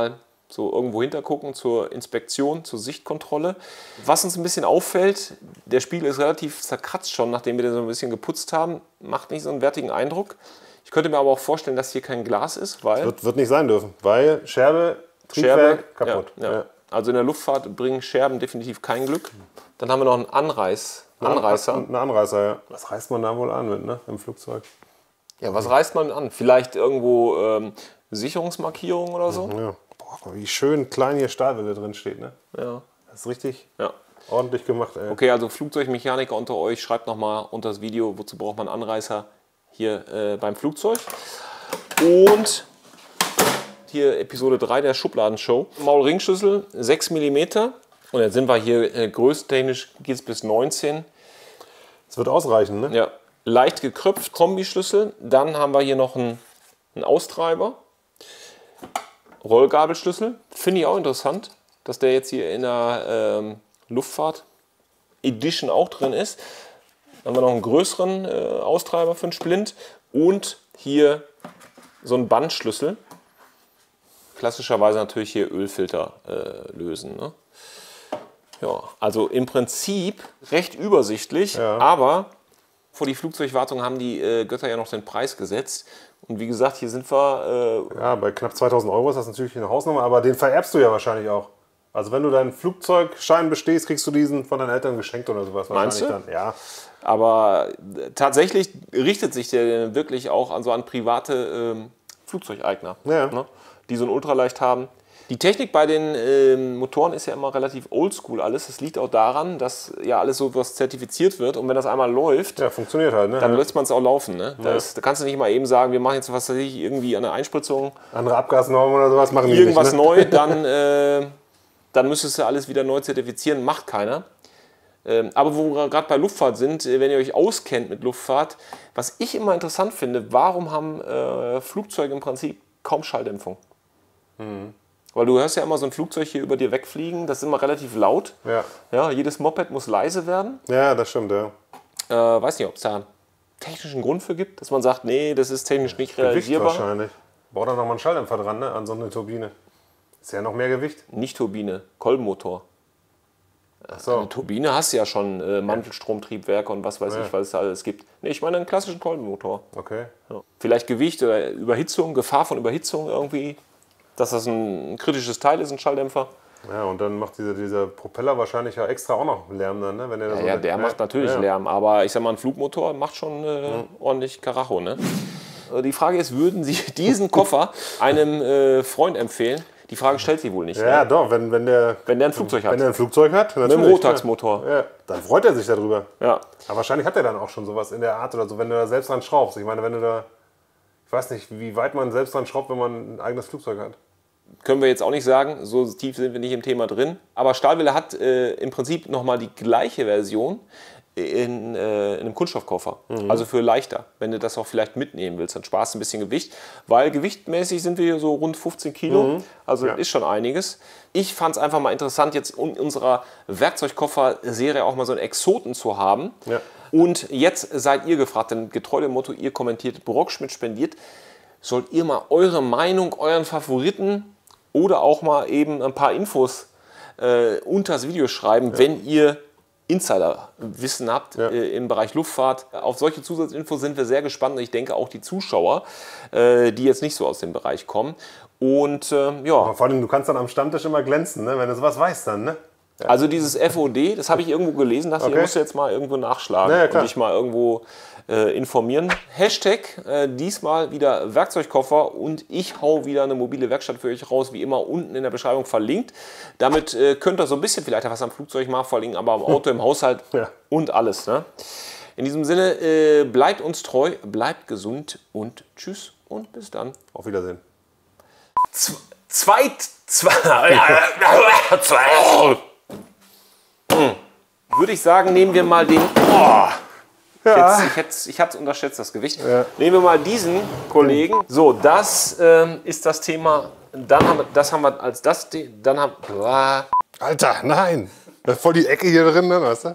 so irgendwo hintergucken zur Inspektion, zur Sichtkontrolle. Was uns ein bisschen auffällt, der Spiegel ist relativ zerkratzt schon, nachdem wir den so ein bisschen geputzt haben. Macht nicht so einen wertigen Eindruck. Ich könnte mir aber auch vorstellen, dass hier kein Glas ist, weil... Wird, wird nicht sein dürfen, weil Scherbe, Triebwerk, Scherbe, kaputt. Ja, ja. Ja. Also in der Luftfahrt bringen Scherben definitiv kein Glück. Dann haben wir noch einen Anreiß, Anreißer. Ein Anreißer, ja. Was reißt man da wohl an mit, ne? Im Flugzeug? Ja, was reißt man an? Vielleicht irgendwo ähm, Sicherungsmarkierungen oder so? Ja. Boah, wie schön klein hier Stahlwelle drin steht, ne? Ja. Das ist richtig Ja. ordentlich gemacht, ey. Okay, also Flugzeugmechaniker unter euch, schreibt nochmal unter das Video, wozu braucht man Anreißer hier äh, beim Flugzeug. Und hier Episode drei der Schubladenshow. Maulringschlüssel, sechs Millimeter. Und jetzt sind wir hier äh, größtentechnisch, geht es bis neunzehn. Das wird ausreichen, ne? Ja, leicht gekröpft, Kombischlüssel. Dann haben wir hier noch einen, einen Austreiber. Rollgabelschlüssel. Finde ich auch interessant, dass der jetzt hier in der ähm, Luftfahrt Edition auch drin ist. Dann haben wir noch einen größeren äh, Austreiber für den Splint. Und hier so einen Bandschlüssel. Klassischerweise natürlich hier Ölfilter äh, lösen. Ne? Ja, also im Prinzip recht übersichtlich, Ja. aber vor die Flugzeugwartung haben die äh, Götter ja noch den Preis gesetzt. Und wie gesagt, hier sind wir... Äh, Ja, bei knapp zweitausend Euro ist das natürlich eine Hausnummer, aber den vererbst du ja wahrscheinlich auch. Also wenn du deinen Flugzeugschein bestehst, kriegst du diesen von deinen Eltern geschenkt oder sowas. Meinst wahrscheinlich Dann. Ja. aber tatsächlich richtet sich der wirklich auch an so an private ähm, Flugzeugeigner, Ja. ne? Die so ein Ultraleicht haben. Die Technik bei den ähm, Motoren ist ja immer relativ oldschool alles. Das liegt auch daran, dass ja alles so was zertifiziert wird. Und wenn das einmal läuft, Ja, funktioniert halt, ne? dann Ja. lässt man es auch laufen. Ne? Da, ist, da kannst du nicht mal eben sagen, wir machen jetzt was weiß ich, irgendwie eine Einspritzung, Andere Abgasnormen oder sowas machen die irgendwas nicht, ne? neu, dann, äh, dann müsstest du alles wieder neu zertifizieren. Macht keiner. Ähm, aber wo wir gerade bei Luftfahrt sind, äh, wenn ihr euch auskennt mit Luftfahrt, was ich immer interessant finde, warum haben äh, Flugzeuge im Prinzip kaum Schalldämpfung? Mhm. Weil du hörst ja immer so ein Flugzeug hier über dir wegfliegen, das ist immer relativ laut. Ja. Ja, jedes Moped muss leise werden. Ja, das stimmt, ja. Äh, weiß nicht, ob es da einen technischen Grund für gibt, dass man sagt, nee, das ist technisch nicht Gewicht realisierbar. wahrscheinlich. Braucht da nochmal einen Schalldämpfer dran, ne? An so eine Turbine. Ist ja noch mehr Gewicht. Nicht Turbine, Kolbenmotor. So. Eine Turbine hast du ja schon, äh, Mantelstromtriebwerke und was weiß Ja. ich, was es da alles gibt. Nee, ich meine einen klassischen Kolbenmotor. Okay. Ja. Vielleicht Gewicht oder Überhitzung, Gefahr von Überhitzung irgendwie. Dass das ein kritisches Teil ist, ein Schalldämpfer. Ja, und dann macht dieser, dieser Propeller wahrscheinlich ja extra auch noch Lärm dann, ne? Wenn der da Ja, so ja, mit- der macht natürlich ja. Lärm, aber ich sag mal, ein Flugmotor macht schon äh, ordentlich Karacho. Ne? Äh, Die Frage ist, würden Sie diesen Koffer einem äh, Freund empfehlen? Die Frage stellt sich wohl nicht. Ja, Ne? doch, wenn, wenn, der, Wenn der ein Flugzeug hat. wenn der ein Flugzeug hat, natürlich. Mit einem Rotaxmotor. Ja, dann freut er sich darüber. Ja. Aber wahrscheinlich hat er dann auch schon sowas in der Art oder so, wenn du da selbst dran schraubst. Ich meine, wenn du da, ich weiß nicht, wie weit man selbst dran schraubt, wenn man ein eigenes Flugzeug hat. Können wir jetzt auch nicht sagen, so tief sind wir nicht im Thema drin. Aber Stahlwelle hat äh, im Prinzip nochmal die gleiche Version in, äh, in einem Kunststoffkoffer. Mhm. Also für leichter, wenn du das auch vielleicht mitnehmen willst. Dann sparst du ein bisschen Gewicht, weil gewichtmäßig sind wir hier so rund fünfzehn Kilo. Also Ja. das ist schon einiges. Ich fand es einfach mal interessant, jetzt in unserer Werkzeugkoffer-Serie auch mal so einen Exoten zu haben. Ja. Und jetzt seid ihr gefragt, denn getreu dem Motto, ihr kommentiert, Brockschmidt spendiert, sollt ihr mal eure Meinung, euren Favoriten oder auch mal eben ein paar Infos äh, unter das Video schreiben, wenn ihr Insiderwissen habt Ja. äh, im Bereich Luftfahrt. Auf solche Zusatzinfos sind wir sehr gespannt und ich denke auch die Zuschauer, äh, die jetzt nicht so aus dem Bereich kommen. Und äh, ja, Aber vor allem, du kannst dann am Stammtisch immer glänzen, ne? Wenn du sowas weißt dann, ne? also dieses F O D, das habe ich irgendwo gelesen, dachte ich, Okay. musst du jetzt mal irgendwo nachschlagen Ja, ja, und klar. dich mal irgendwo äh, informieren. Hashtag äh, diesmal wieder Werkzeugkoffer und ich hau wieder eine mobile Werkstatt für euch raus, wie immer unten in der Beschreibung verlinkt. Damit äh, könnt ihr so ein bisschen vielleicht was am Flugzeug mal verlinken, aber am Auto, im Haushalt Ja. und alles. Ne? In diesem Sinne, äh, bleibt uns treu, bleibt gesund und tschüss und bis dann. Auf Wiedersehen. Zweit, zwei, zwei. Würde ich sagen, nehmen wir mal den. Oh, Ja. jetzt, ich hätte ich hatte unterschätzt das Gewicht. Nehmen wir mal diesen Kollegen. So, das ähm, ist das Thema. Dann haben wir, das haben wir als das. Dann haben boah. Alter, nein! Da ist voll die Ecke hier drin, ne? Weißt du?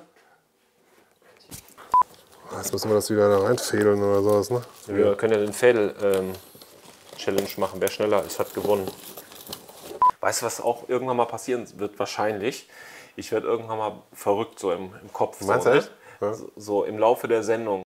Jetzt müssen wir das wieder da reinfädeln oder sowas, ne? Wir können ja den Fädel ähm, Challenge machen. Wer schneller ist, hat gewonnen. Weißt du, was auch irgendwann mal passieren wird? Wahrscheinlich. Ich werde irgendwann mal verrückt so im, im Kopf. Meinst so, du ne? echt? Ja. So, so im Laufe der Sendung.